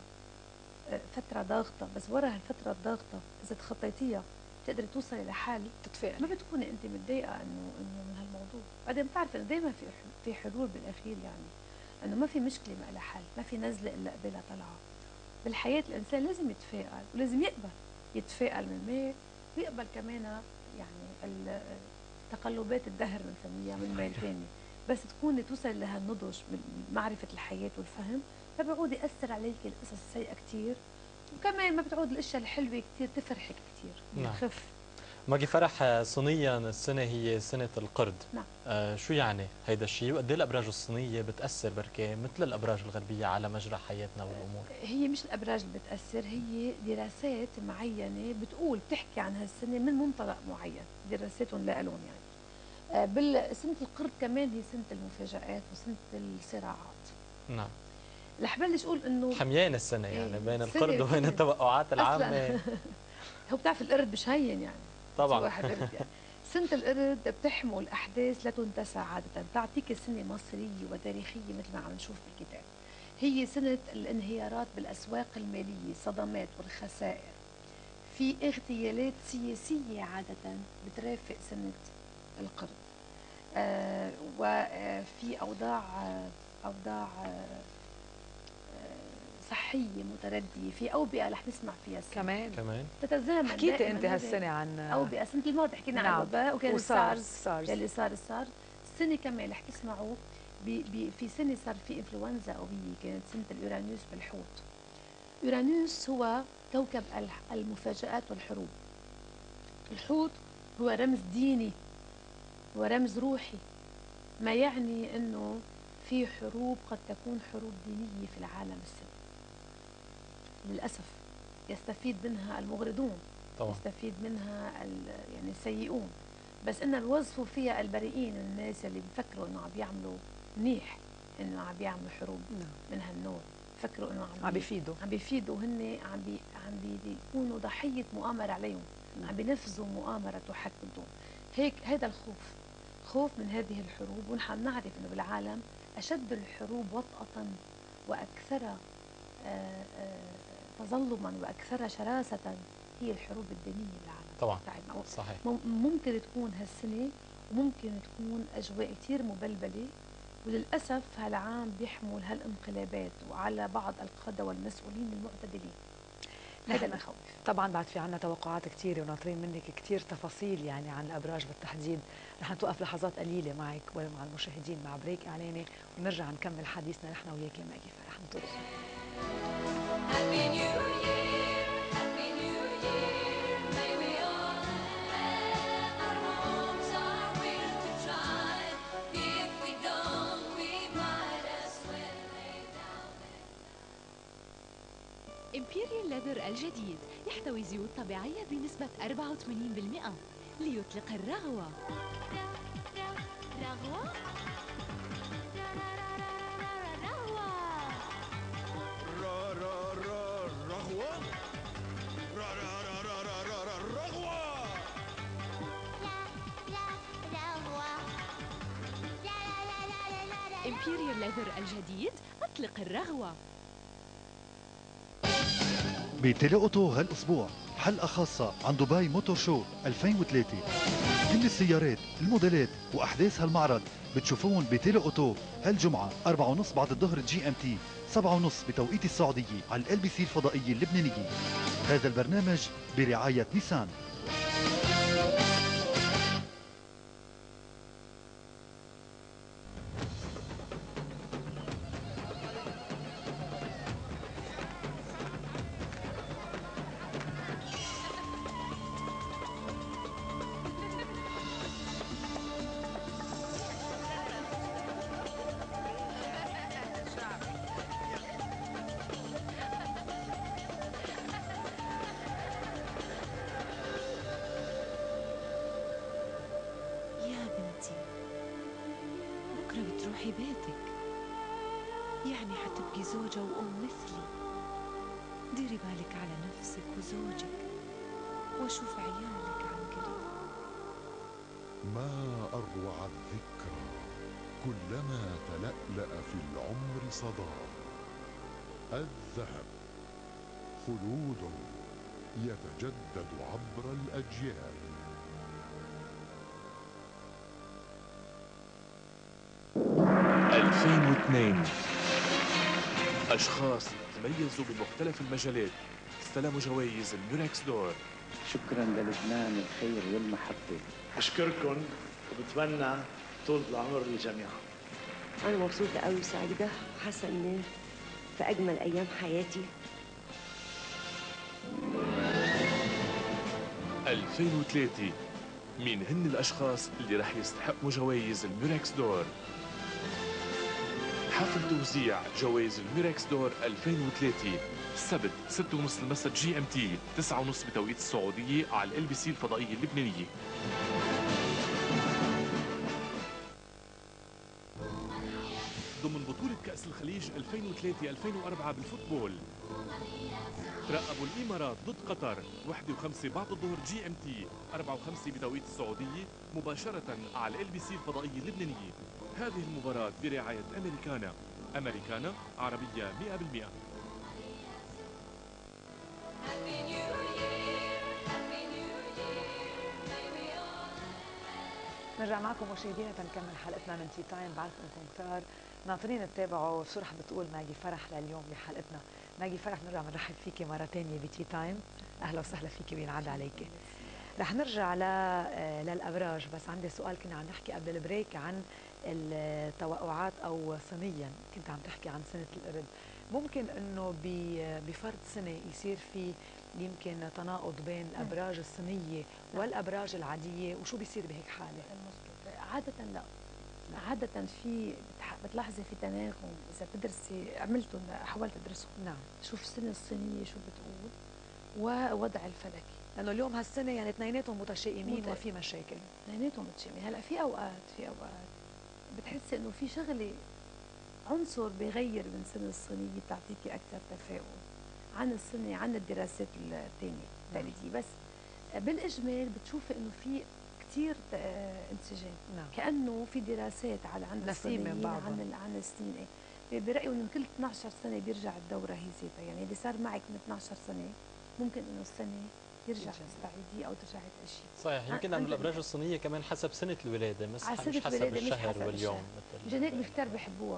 فتره ضاغطه، بس ورا هالفتره الضاغطه اذا تخطيتيها بتقدري توصلي لحل، تتفائلي، ما بتكوني انت متضايقه انه من هالموضوع. بعدين بتعرفي انه دائما في حلول بالاخير، يعني انه ما في مشكله ما لها حل، ما في نزله الا قبلها طلعه. بالحياه الانسان لازم يتفائل ولازم يقبل، يتفائل من مال ويقبل كمان يعني تقلبات الدهر بنسميها من مال ثاني، بس تكوني توصل لهالنضج بمعرفه الحياه والفهم، ما بيعود ياثر عليك القصص السيئه كثير، وكمان ما بتعود الاشياء الحلوه كثير تفرحك كثير. خف ماجي فرح، صينيا السنه هي سنه القرد. نعم. شو يعني هيدا الشيء، وقد ايه الابراج الصينيه بتاثر بركي مثل الابراج الغربيه على مجرى حياتنا والامور؟ هي مش الابراج اللي بتاثر، هي دراسات معينه بتحكي عن هالسنه من منطلق معين، دراساتهم لا لهم يعني. بالسنه القرد كمان هي سنه المفاجآت وسنه الصراعات. نعم. رح بلش اقول انه حميان السنه يعني بين القرد وبين التوقعات العامه. هو بتعرف القرد مش هين يعني طبعا. واحد قرد يعني. سنه القرد بتحمل احداث لا تنتسى عاده، بتعطيك سنه مصريه وتاريخيه مثل ما عم نشوف بالكتاب. هي سنه الانهيارات بالاسواق الماليه، صدمات والخسائر، في اغتيالات سياسيه عاده بترافق سنه القرد، وفي اوضاع صحيه مترديه، في اوبئه رح نسمع فيها كمان تتزامن. حكيتي انت هالسنه عن اوبئه السنه الماضيه، حكينا عن الوباء وكان السارس اللي صار. السنه كمان رح تسمعوا في سنه صار في انفلونزا قويه، كانت سنه اليورانوس بالحوت. يورانوس هو كوكب المفاجآت والحروب. الحوت هو رمز ديني ورمز روحي، ما يعني انه في حروب قد تكون حروب دينيه في العالم السنة للاسف، يستفيد منها المغرضون طبعا. يستفيد منها يعني السيئون، بس إن الوصفوا فيها البريئين، الناس اللي بيفكروا إنه عم بيعملوا منيح، إنه عم بيعملوا حروب من هالنوع، بيفكروا إنه عم بيفيدوا وهن عم بيكونوا ضحية مؤامرة عليهم، عم بينفذوا مؤامرة تحك بدهم. هيك هذا الخوف، خوف من هذه الحروب. ونحن نعرف إنه بالعالم أشد الحروب وطأة وأكثر تظلما وأكثر شراسة هي الحروب الدينية بالعالم. طبعا تاعنا. صحيح. ممكن تكون هالسنة وممكن تكون أجواء كتير مبلبلة، وللأسف هالعام بيحمل هالانقلابات وعلى بعض القادة والمسؤولين المعتدلين. هذا المخاوف. طبعا بعد في عنا توقعات كثيره وناطرين منك كثير تفاصيل يعني عن الابراج بالتحديد. رح نتوقف لحظات قليله معك ومع المشاهدين مع بريك اعلاني ونرجع نكمل حديثنا نحن وياك يا ماجي فرح. انطرونا. إمبيريال ليذر الجديد يحتوي زيوت طبيعية بنسبة 84% ليطلق الرغوة. رغوة؟ إمبيريال ليذر الجديد أطلق الرغوة. بتيلي أوتو هالأسبوع حلقة خاصة عن دبي موتور شو 2003. كل السيارات، الموديلات وأحداث هالمعرض بتشوفون بتيلي أوتو هالجمعة 4:30 بعد الظهر GMT، 7:30 بتوقيت السعودية على LBC الفضائية اللبنانية. هذا البرنامج برعاية نيسان. بتروحي بيتك، يعني حتبقي زوجة وأم مثلي. ديري بالك على نفسك وزوجك وشوف عيالك عن قريب. ما أروع الذكرى كلما تلألأ في العمر صداه. الذهب خلود يتجدد عبر الأجيال. أشخاص تميزوا بمختلف المجالات استلموا جوائز الميركس دور. شكرا للبنان الخير والمحبة. أشكركم وبتمنى طول العمر للجميع. أنا مبسوطة قوي وسعيدة وحاسة إني في أجمل أيام حياتي. 2003 مين هن الأشخاص اللي رح يستحقوا جوائز الميركس دور؟ حفل توزيع جوائز الميركس دور 2003 السبت 6:30 المساء GMT، 9:30 بتوقيت السعودية على LBC الفضائية اللبنانية. ضمن بطولة كأس الخليج 2003-2004 بالفوتبول، ترقبوا الإمارات ضد قطر 1:05 بعد الظهر GMT، 4:05 بتوقيت السعودية مباشرة على LBC الفضائية اللبنانية. هذه المباراة برعاية أمريكانا. أمريكانا عربية 100%. نرجع معكم مشاهدينا تنكمل حلقتنا من تي تايم. بعرف انكم كثار ناطرين تتابعوا شو رح بتقول ماجي فرح لليوم بحلقتنا. ماجي فرح نرجع بنرحب فيكي مرة ثانية بتي تايم. أهلا وسهلا فيكي وينعاد عليكي. رح نرجع للأبراج، بس عندي سؤال. كنا عم نحكي قبل البريك عن التوقعات أو صينيا، كنت عم تحكي عن سنة القرد. ممكن إنه بفرد سنة يصير في يمكن تناقض بين الأبراج الصينية والأبراج العادية، وشو بيصير بهيك حالة؟ عادة لا، عادة في بتلاحظي في تناغم. إذا بتدرسي حاولت أدرسه، نعم، شوف السنة الصينية شو بتقول ووضع الفلكي. لانه اليوم هالسنه يعني اثنيناتهم متشائمين وفي مشاكل. اثنيناتهم متشائمين. هلا في اوقات بتحسي انه في شغله عنصر بيغير من السنه الصينيه بتعطيكي اكثر تفاؤل عن السنه، عن الدراسات الثانيه التقليديه. بس بالاجمال بتشوفي انه في كثير انسجام. كانه في دراسات على عند الصينيين عن السنين. برايي انه كل 12 سنه بيرجع الدوره هي ذاتها، يعني اللي صار معك من 12 سنه ممكن انه السنه يرجع تستعيديه او ترجعي تعيشي. صحيح. يمكن انه الابراج الصينيه كمان حسب سنه الولاده مش حسب الشهر واليوم. مشان هيك كثير بحبوها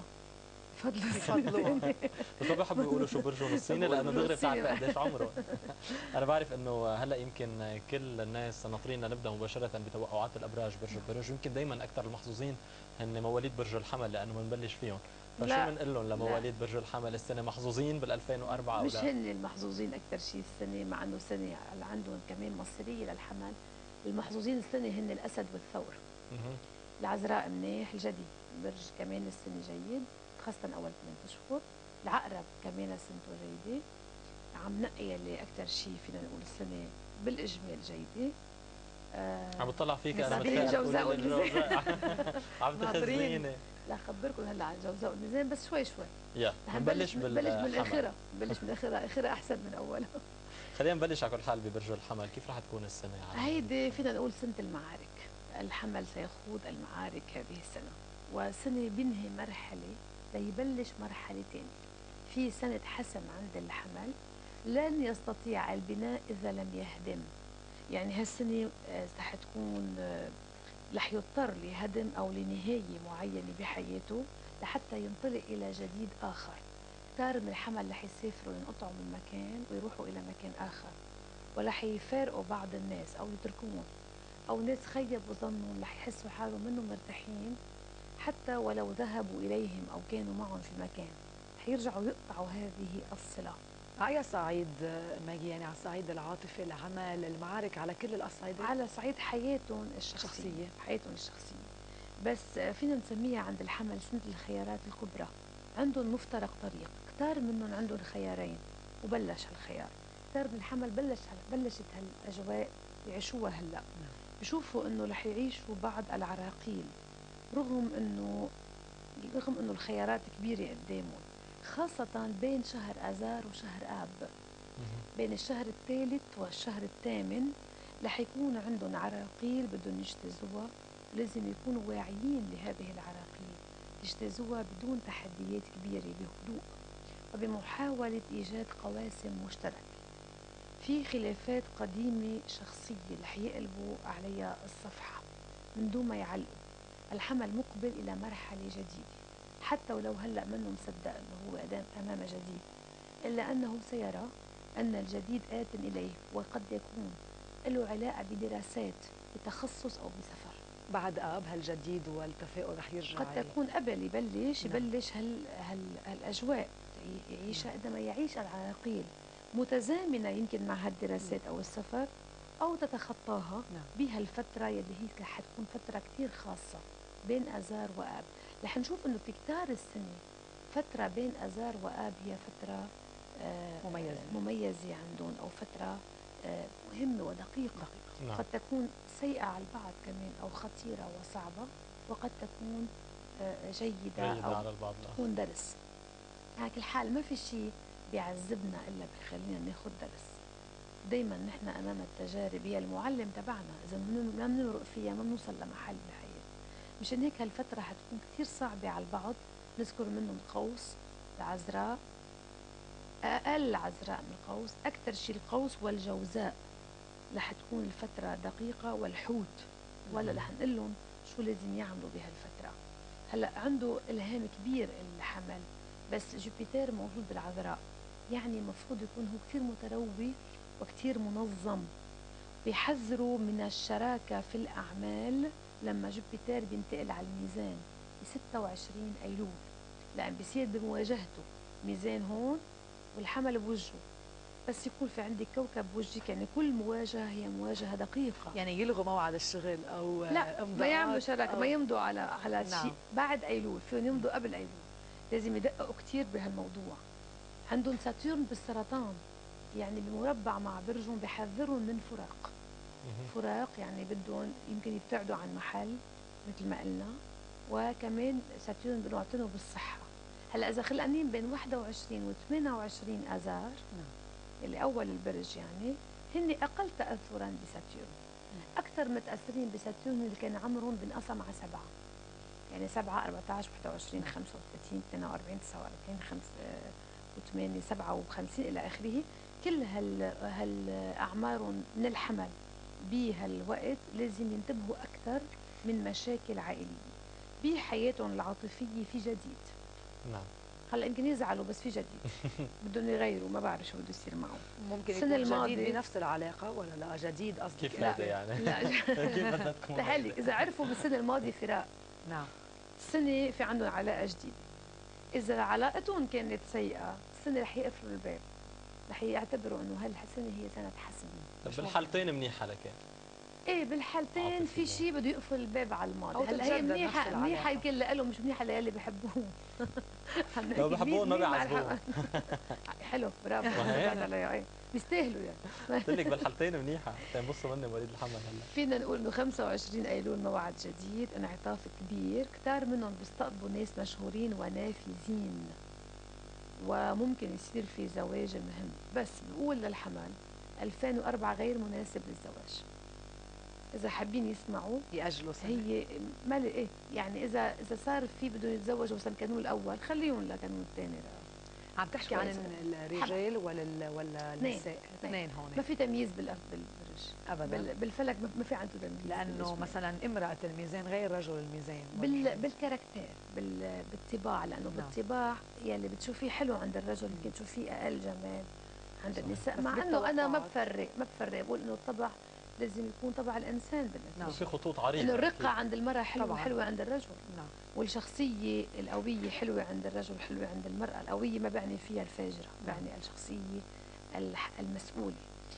بفضلوها. بس ما بحبوا يقولوا شو برجهم الصيني لانه دغري بتعرف قديش عمره. انا بعرف انه هلا يمكن كل الناس ناطرين نبدا مباشره بتوقعات الابراج برج البرج، يمكن دائما اكثر المحظوظين هن مواليد برج الحمل لانه بنبلش فيهم. فشو بنقول لهم لمواليد برج الحمل السنه محظوظين بال 2004 او مش هن المحظوظين اكثر شيء السنه، مع انه سنه عندهم كمان مصيريه للحمل. المحظوظين السنه هن الاسد والثور. العذراء منيح، الجدي برج كمان السنه جيد خاصه اول 8 اشهر. العقرب كمان سنته جيده. عم نقي اللي اكثر شيء فينا نقول السنه بالاجمال جيده. عم بطلع فيك انا الجوزاء والميزان عم تخزنيني. لا خبركم هلا عن الجوزاء والميزان بس شوي يا نبلش بالاخره. نبلش من اخرها احسن من اولها. خلينا نبلش على كل حال ببرج الحمل. كيف رح تكون السنه؟ هيدي فينا نقول سنه المعارك. الحمل سيخوض المعارك هذه السنه، وسنه بينهي مرحله ليبلش مرحله ثانيه. في سنه حسم عند الحمل، لن يستطيع البناء اذا لم يهدم. يعني هالسنه رح تكون رح يضطر لهدم او لنهايه معينه بحياته لحتى ينطلق الى جديد اخر. كثار من الحمل رح يسافروا ينقطعوا من مكان ويروحوا الى مكان اخر، ورح يفارقوا بعض الناس او يتركوهم، او ناس خيبوا ظنهم رح يحسوا حالهم منهم مرتاحين حتى ولو ذهبوا اليهم او كانوا معهم في مكان، رح يرجعوا يقطعوا هذه الصله. على صعيد ماجي، يعني على الصعيد العاطفي، العمل، المعارك، على كل الاصعده، على صعيد حياتهم الشخصيه. حياتهم الشخصيه. بس فينا نسميها عند الحمل سنه الخيارات الكبرى. عندهم مفترق طريق، كثار منهم عندهم خيارين وبلش هالخيار. كثار من الحمل بلشت هالاجواء يعيشوها هلا. بشوفوا انه رح يعيشوا بعض العراقيل رغم انه الخيارات كبيره قدامهم، خاصة بين شهر آذار وشهر آب. بين الشهر الثالث والشهر الثامن رح يكون عندهم عراقيل بدهم يجتازوها، لازم يكونوا واعيين لهذه العراقيل، يجتازوها بدون تحديات كبيرة بهدوء وبمحاولة إيجاد قواسم مشترك. في خلافات قديمة شخصية رح يقلبوا عليها الصفحة من دون ما يعلقوا. الحمل مقبل إلى مرحلة جديدة، حتى ولو هلأ منه مصدق أنه هو أمام جديد، إلا أنه سيرى أن الجديد آت إليه، وقد يكون له علاقة بدراسات، بتخصص أو بسفر. بعد آب هالجديد والتفاؤل رح يرجع، قد تكون قبل يبلش هالأجواء يعيشها عندما يعيش العراقيل متزامنة يمكن مع هالدراسات أو السفر، أو تتخطاها بهالفترة يلي هي رح تكون فترة كتير خاصة بين آذار وآب. رح نشوف انه في كتار السنه فتره بين آذار وآب هي فتره مميزه عندهم، او فتره مهمه ودقيقه. قد تكون سيئه على البعض كمان، او خطيره وصعبه، وقد تكون جيده او على البعض تكون درس. على كل حال ما في شيء بيعذبنا الا بخلينا ناخذ درس. دائما نحن امام التجارب هي المعلم تبعنا، اذا ما بنمرق فيها ما بنوصل لمحل بالحياه. مشان هيك هالفترة حتكون كتير صعبة على البعض. نذكر منهم قوس، العذراء، أقل عذراء من القوس، أكثر شيء القوس والجوزاء. رح تكون الفترة دقيقة، والحوت ولا رح نقول لهم شو لازم يعملوا بهالفترة. هلا عنده إلهام كبير الحمل، بس جوبيتر موجود بالعذراء، يعني المفروض يكون هو كتير متروي وكتير منظم. بيحذروا من الشراكة في الأعمال لما جوبيتر بينتقل على الميزان ب 26 أيلول، لأن بيصير بمواجهته ميزان هون والحمل بوجهه. بس يكون في عندك كوكب بوجهك، يعني كل مواجهة هي مواجهة دقيقة. يعني يلغوا موعد الشغل أو لا، ما يعملوا شراكة، ما يمضوا على شيء بعد أيلول، فيهم يمضوا قبل أيلول. لازم يدققوا كتير بهالموضوع. عندهم ساتورن بالسرطان، يعني بمربع مع برجهم بحذرهم من فراق يعني بدهم يمكن يبتعدوا عن محل مثل ما قلنا. وكمان ساتيرن بدهم يعتنوا بالصحة. هلا إذا خلقانين بين 21 و 28 آذار اللي أول البرج يعني هن أقل تأثرا بساتيرن. أكثر متأثرين بساتيرن اللي كان عمرهم بنقسم على 7 يعني 7 14 21 35 42 49 5 و8 57 إلى آخره. كل هالأعمار من الحمل بهالوقت لازم ينتبهوا أكثر من مشاكل عائلية بحياتهم العاطفية. في جديد نعم. هلا يمكن يزعلوا بس في جديد بدهم يغيروا، ما بعرف شو بده يصير معهم. ممكن يكون جديد بنفس العلاقة ولا لا جديد قصدك؟ كيف هذا يعني؟ لا كيف بدها تكون؟ لهلك إذا عرفوا بالسنة الماضية فراق، نعم، السنة في عندهم علاقة جديدة. إذا علاقتهم كانت سيئة السنة رح يقفلوا الباب، رح يعتبروا إنه هالسنة هي سنة حسن. بالحالتين منيحة لك ايه بالحالتين في شيء بده يقفل الباب على الماضي. هلا هي منيحه يمكن لهم مش منيحه للي بحبوهم. لو بحبوهم ما بيعذبوهم. حلو برافو بيستاهلوا يعني. قلت لك بالحالتين منيحه تنبصوا مني مواليد الحمل. هلا فينا نقول انه 25 ايلول موعد جديد، انعطاف كبير، كثار منهم بيستقطبوا ناس مشهورين ونافذين وممكن يصير في زواج مهم. بس بقول للحمل 2004 غير مناسب للزواج. إذا حابين يسمعوا يأجلوا سنة. هي ما إيه يعني إذا صار في بدهم يتزوجوا مثلا القانون الأول خليهم للقانون الثاني. عم تحكي عن الرجال ولا النساء؟ اثنين هون ما في تمييز بالبرج ابدا. بالفلك ما في عنده تمييز، لانه مثلا امراه الميزان غير رجل الميزان بالكاركتير بالطباع، لانه بالطباع يلي بتشوفيه حلو عند الرجل يمكن تشوفيه اقل جمال عند النساء. مع انه انا ما بفرق بقول انه الطبع لازم يكون طبع الانسان بالنسبه. نعم. في خطوط عريضه انه الرقه عند المراه حلوه عند الرجل. نعم. والشخصيه القويه حلوه عند الرجل حلوه عند المراه. القويه ما بعني فيها الفاجره، بعني الشخصيه المسؤوله.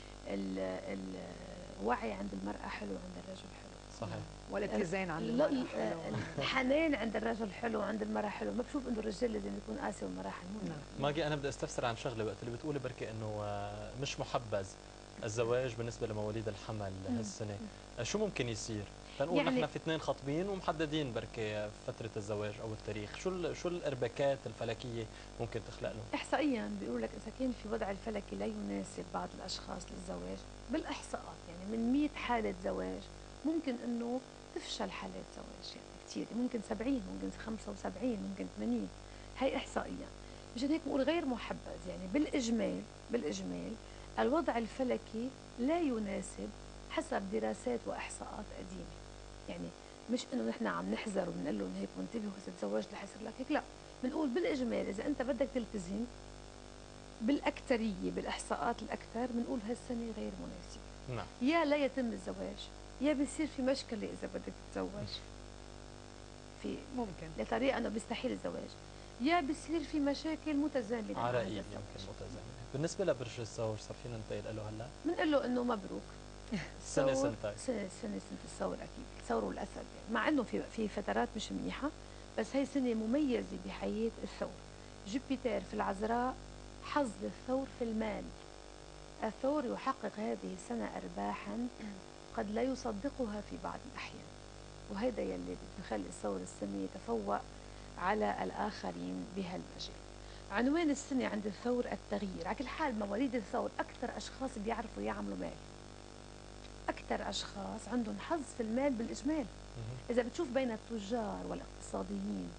الوعي عند المراه حلو عند الرجل حلو. صحيح. والاتزان عند المراه حلو. الحنان عند الرجل حلو عند المراه حلو. ما بشوف انه الرجال لازم يكون قاسي والمراه حنون. ماجي انا بدي استفسر عن شغله وقت اللي بتقولي بركي انه مش محبذ الزواج بالنسبه لمواليد الحمل هالسنه، شو ممكن يصير؟ تنقول يعني نحن في اثنين خاطبين ومحددين بركي فتره الزواج او التاريخ، شو الارباكات الفلكيه ممكن تخلق لهم؟ احصائيا بيقول لك اذا كان في وضع الفلكي لا يناسب بعض الاشخاص للزواج، بالاحصاءات يعني من 100 حاله زواج ممكن انه تفشل حالات زواج يعني كثير، ممكن 70، ممكن 75، ممكن 80. هي احصائيا. مشان هيك بقول غير محبذ يعني بالاجمال الوضع الفلكي لا يناسب حسب دراسات واحصاءات قديمه. يعني مش انه نحن عم نحذر وبنقول لهم هيك وانتبهوا اذا تزوجت رح يصير لك هيك، لا، بنقول بالاجمال اذا انت بدك تلتزم بالاكثريه بالاحصاءات الاكثر بنقول هالسنه غير مناسبه. نعم. يا لا يتم الزواج يا بيصير في مشكله اذا بدك تتزوج. في ممكن لطريقه انه بيستحيل الزواج، يا بيصير في مشاكل متزامنه عرائيه يمكن متزامنه. بالنسبه لبرج الثور صار فينا ننتقل له هلا؟ بنقول له انه مبروك سنه سنه الثور اكيد، الثور والاسد يعني. مع انه في فترات مش منيحه بس هي سنه مميزه بحياه الثور. جوبيتر في العذراء حظ للثور في المال. الثور يحقق هذه السنه ارباحا قد لا يصدقها في بعض الاحيان، وهذا يلي بيخلي الثور السنه يتفوق على الاخرين بهالمجال. عنوان السنة عند الثور التغيير. على كل حال مواليد الثور أكثر أشخاص بيعرفوا يعملوا مال، أكثر أشخاص عندهم حظ في المال بالإجمال. إذا بتشوف بين التجار والاقتصاديين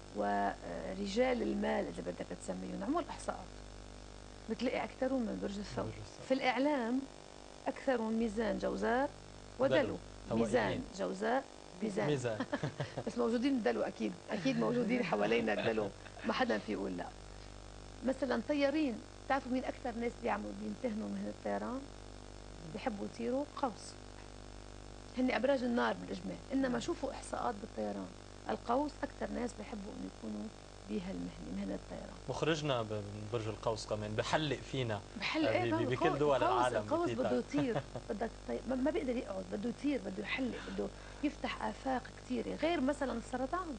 ورجال المال إذا بدك تسميهم، عمل إحصاءات بتلاقي أكثرهم من برج الثور. في الإعلام أكثرهم ميزان جوزاء ودلو. ميزان جوزاء ميزان بس موجودين الدلو أكيد موجودين حوالينا الدلو، ما حدا في يقول لا. مثلا طيارين، بتعرفوا مين اكثر ناس بيمتهنوا مهنه الطيران؟ بيحبوا يطيروا قوس. هن ابراج النار بالاجمال، انما شوفوا احصاءات بالطيران، القوس اكثر ناس بيحبوا انه يكونوا بهالمهنه، مهنه الطيران. مخرجنا برج القوس كمان بحلق فينا بكل دول العالم. القوس بده يطير ما بيقدر يقعد، بده يطير، بده يحلق، بده يفتح افاق كثيره، غير مثلا السرطان.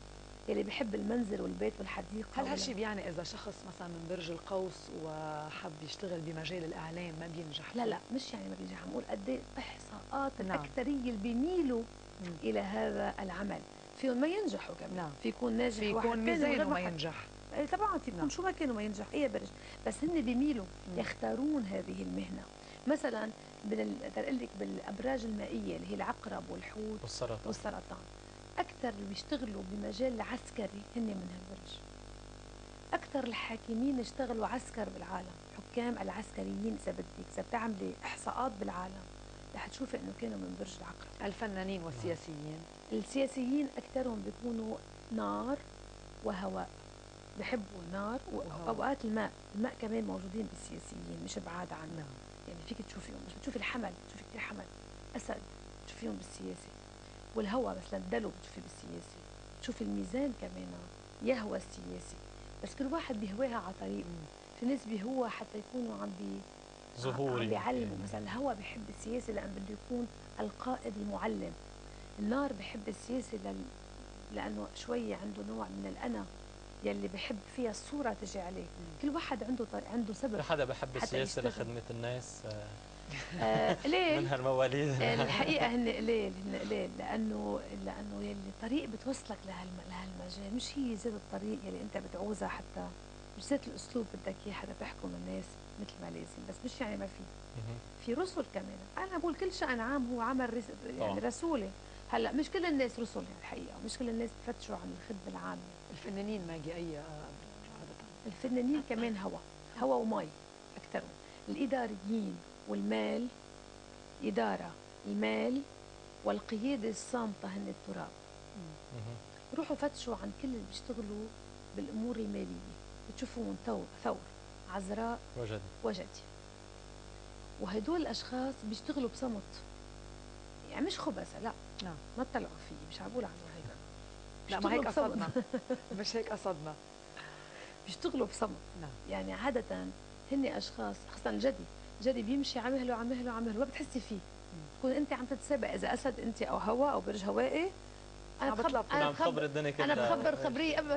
يلي بحب المنزل والبيت والحديقه. هل هالشيء بيعني اذا شخص مثلا من برج القوس وحب يشتغل بمجال الاعلام ما بينجح؟ لا مش يعني ما بينجح، عم نقول قد ايه احصاءات الاكثريه اللي بيميلوا الى هذا العمل فيهم ما ينجحوا كمان. في يكون ناجح، في يكون ميزان وما ينجح. طبعا في يكون شو ما كانوا ما ينجح اي برج، بس هن بيميلوا يختارون هذه المهنه. مثلا اقول لك بالابراج المائيه اللي هي العقرب والحوت والسرطان اكثر اللي بيشتغلوا بمجال العسكري هن من هالبرج. اكثر الحاكمين اشتغلوا عسكر بالعالم، حكام العسكريين اذا بدك، اذا بتعملي احصاءات بالعالم رح تشوفي انه كانوا من برج العقرب. الفنانين والسياسيين، السياسيين اكثرهم بيكونوا نار وهواء، بحبوا النار واوقات الماء كمان موجودين بالسياسيين، مش بعاد عنه. يعني فيك تشوفيهم، بس بتشوفي الحمل، بتشوفي كثير حمل، اسد بتشوفيهم بالسياسي، والهواء مثلا الدلو بتشوفي بالسياسي، بتشوفي الميزان كمان يهوى السياسي، بس كل واحد بيهواها على طريقه. في ناس بيهوى حتى يكونوا عم بيعلموا، مثلا الهواء بيحب السياسي لان بده يكون القائد المعلم. النار بحب السياسي لانه شويه عنده نوع من الانا يلي بحب فيها الصوره تجي عليه. كل واحد عنده سبب. في حدا بحب السياسه لخدمه الناس قليل من هالمواليد. الحقيقه هن قليل لانه يلي الطريق بتوصلك لهالمجال، مش هي ذات الطريق يلي انت بتعوزها، حتى مش ذات الاسلوب بدك اياه حتى تحكم الناس مثل ما لازم، بس مش يعني ما في رسل كمان. انا بقول كل شأن عام هو عمل يعني رسولي. هلا مش كل الناس رسل يعني الحقيقه، مش كل الناس بفتشوا عن الخدمه العامه. الفنانين ماجي اي عاده؟ الفنانين كمان هوا ومي اكثرهم. الاداريين والمال، اداره المال والقياده الصامته هن التراب. روحوا فتشوا عن كل اللي بيشتغلوا بالامور الماليه، بتشوفون ثور، عذراء، وجدي. وهدول الاشخاص بيشتغلوا بصمت، يعني مش خبثه، لا ما تطلعوا فيه، مش عم بقول عنه هيك، لا ما هيك قصدنا مش هيك قصدنا. بيشتغلوا بصمت. يعني عاده هن اشخاص، خاصه الجدي بيمشي عمهله ما بتحسي فيه. تكون انت عم تتسابق اذا اسد انت او هواء او برج هوائي. انا بخبر خبريه قبل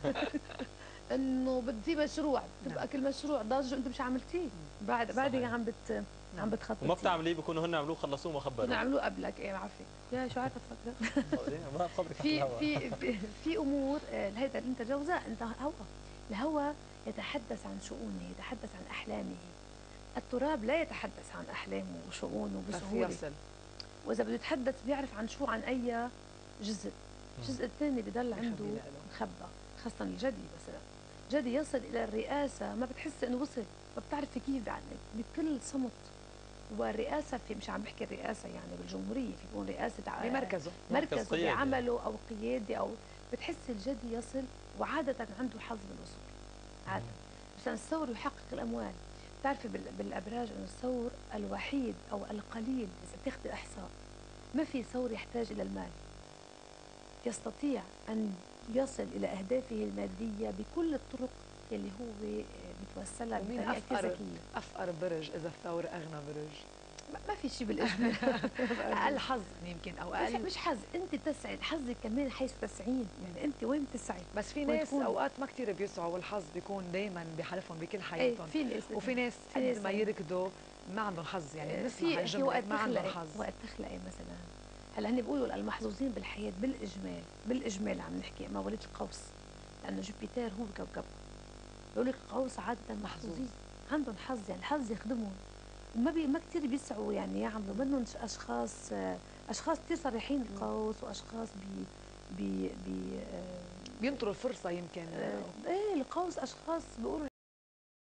انه بدي مشروع، تبقى كل مشروع ضاج وانت مش عملتيه، بعدين عم بتخطط وما بتعمليه، بيكونوا هن عملوه خلصوه وما خبروه. عملوه قبلك. ايه عارفه يا شو عارفه تفكر. ما بخبرك. في امور هيدا اللي انت جوزاء، انت الهواء يتحدث عن شؤونه، يتحدث عن احلامه. التراب لا يتحدث عن احلامه وشؤونه بسهوله، واذا بده يتحدث بيعرف عن شو، عن اي جزء. الجزء الثاني بضل عنده مخبى، خاصه الجدي مثلا. جدي يصل الى الرئاسه ما بتحس انه وصل، ما بتعرفي كيف بكل صمت. والرئاسه مش عم بحكي الرئاسه يعني بالجمهوريه، في يكون رئاسه بمركزه، مركزه بعمله او قيادي، او بتحس الجدي يصل وعاده عنده حظ بالوصول عاده. مثلا الثور يحقق الاموال. بتعرفي بالابراج انه الثور الوحيد او القليل، اذا بتاخذي احصاء ما في ثور يحتاج الى المال، يستطيع ان يصل الى اهدافه الماديه بكل الطرق اللي هو بتوسلها بطريقه ذكيه. افقر برج اذا الثور اغنى برج؟ ما في شيء بالاجمال. اقل حظ يمكن او اقل، مش حظ، انت تسعي، حظك كمان حيث تسعين، يعني انت وين بتسعي. بس في ناس اوقات ما كثير بيسعوا والحظ بيكون دائما بحلفهم بكل حياتهم. في ناس، وفي ناس قد ما يركضوا ما عندهم حظ، يعني بنسمع هالجمله ما عندهم حظ. وقت تخلقي مثلا، هلا هن بيقولوا المحظوظين بالحياه بالاجمال عم نحكي مواليد القوس، لانه جوبيتر هو بكوكبه. بيقول لك القوس عاده محظوظين، عندهم حظ، يعني الحظ يخدمهم، وما كثير بيسعوا يعني يعملوا. بدهم اشخاص كثير صريحين القوس، واشخاص بينطروا الفرصه يمكن. ايه القوس اشخاص بيقولوا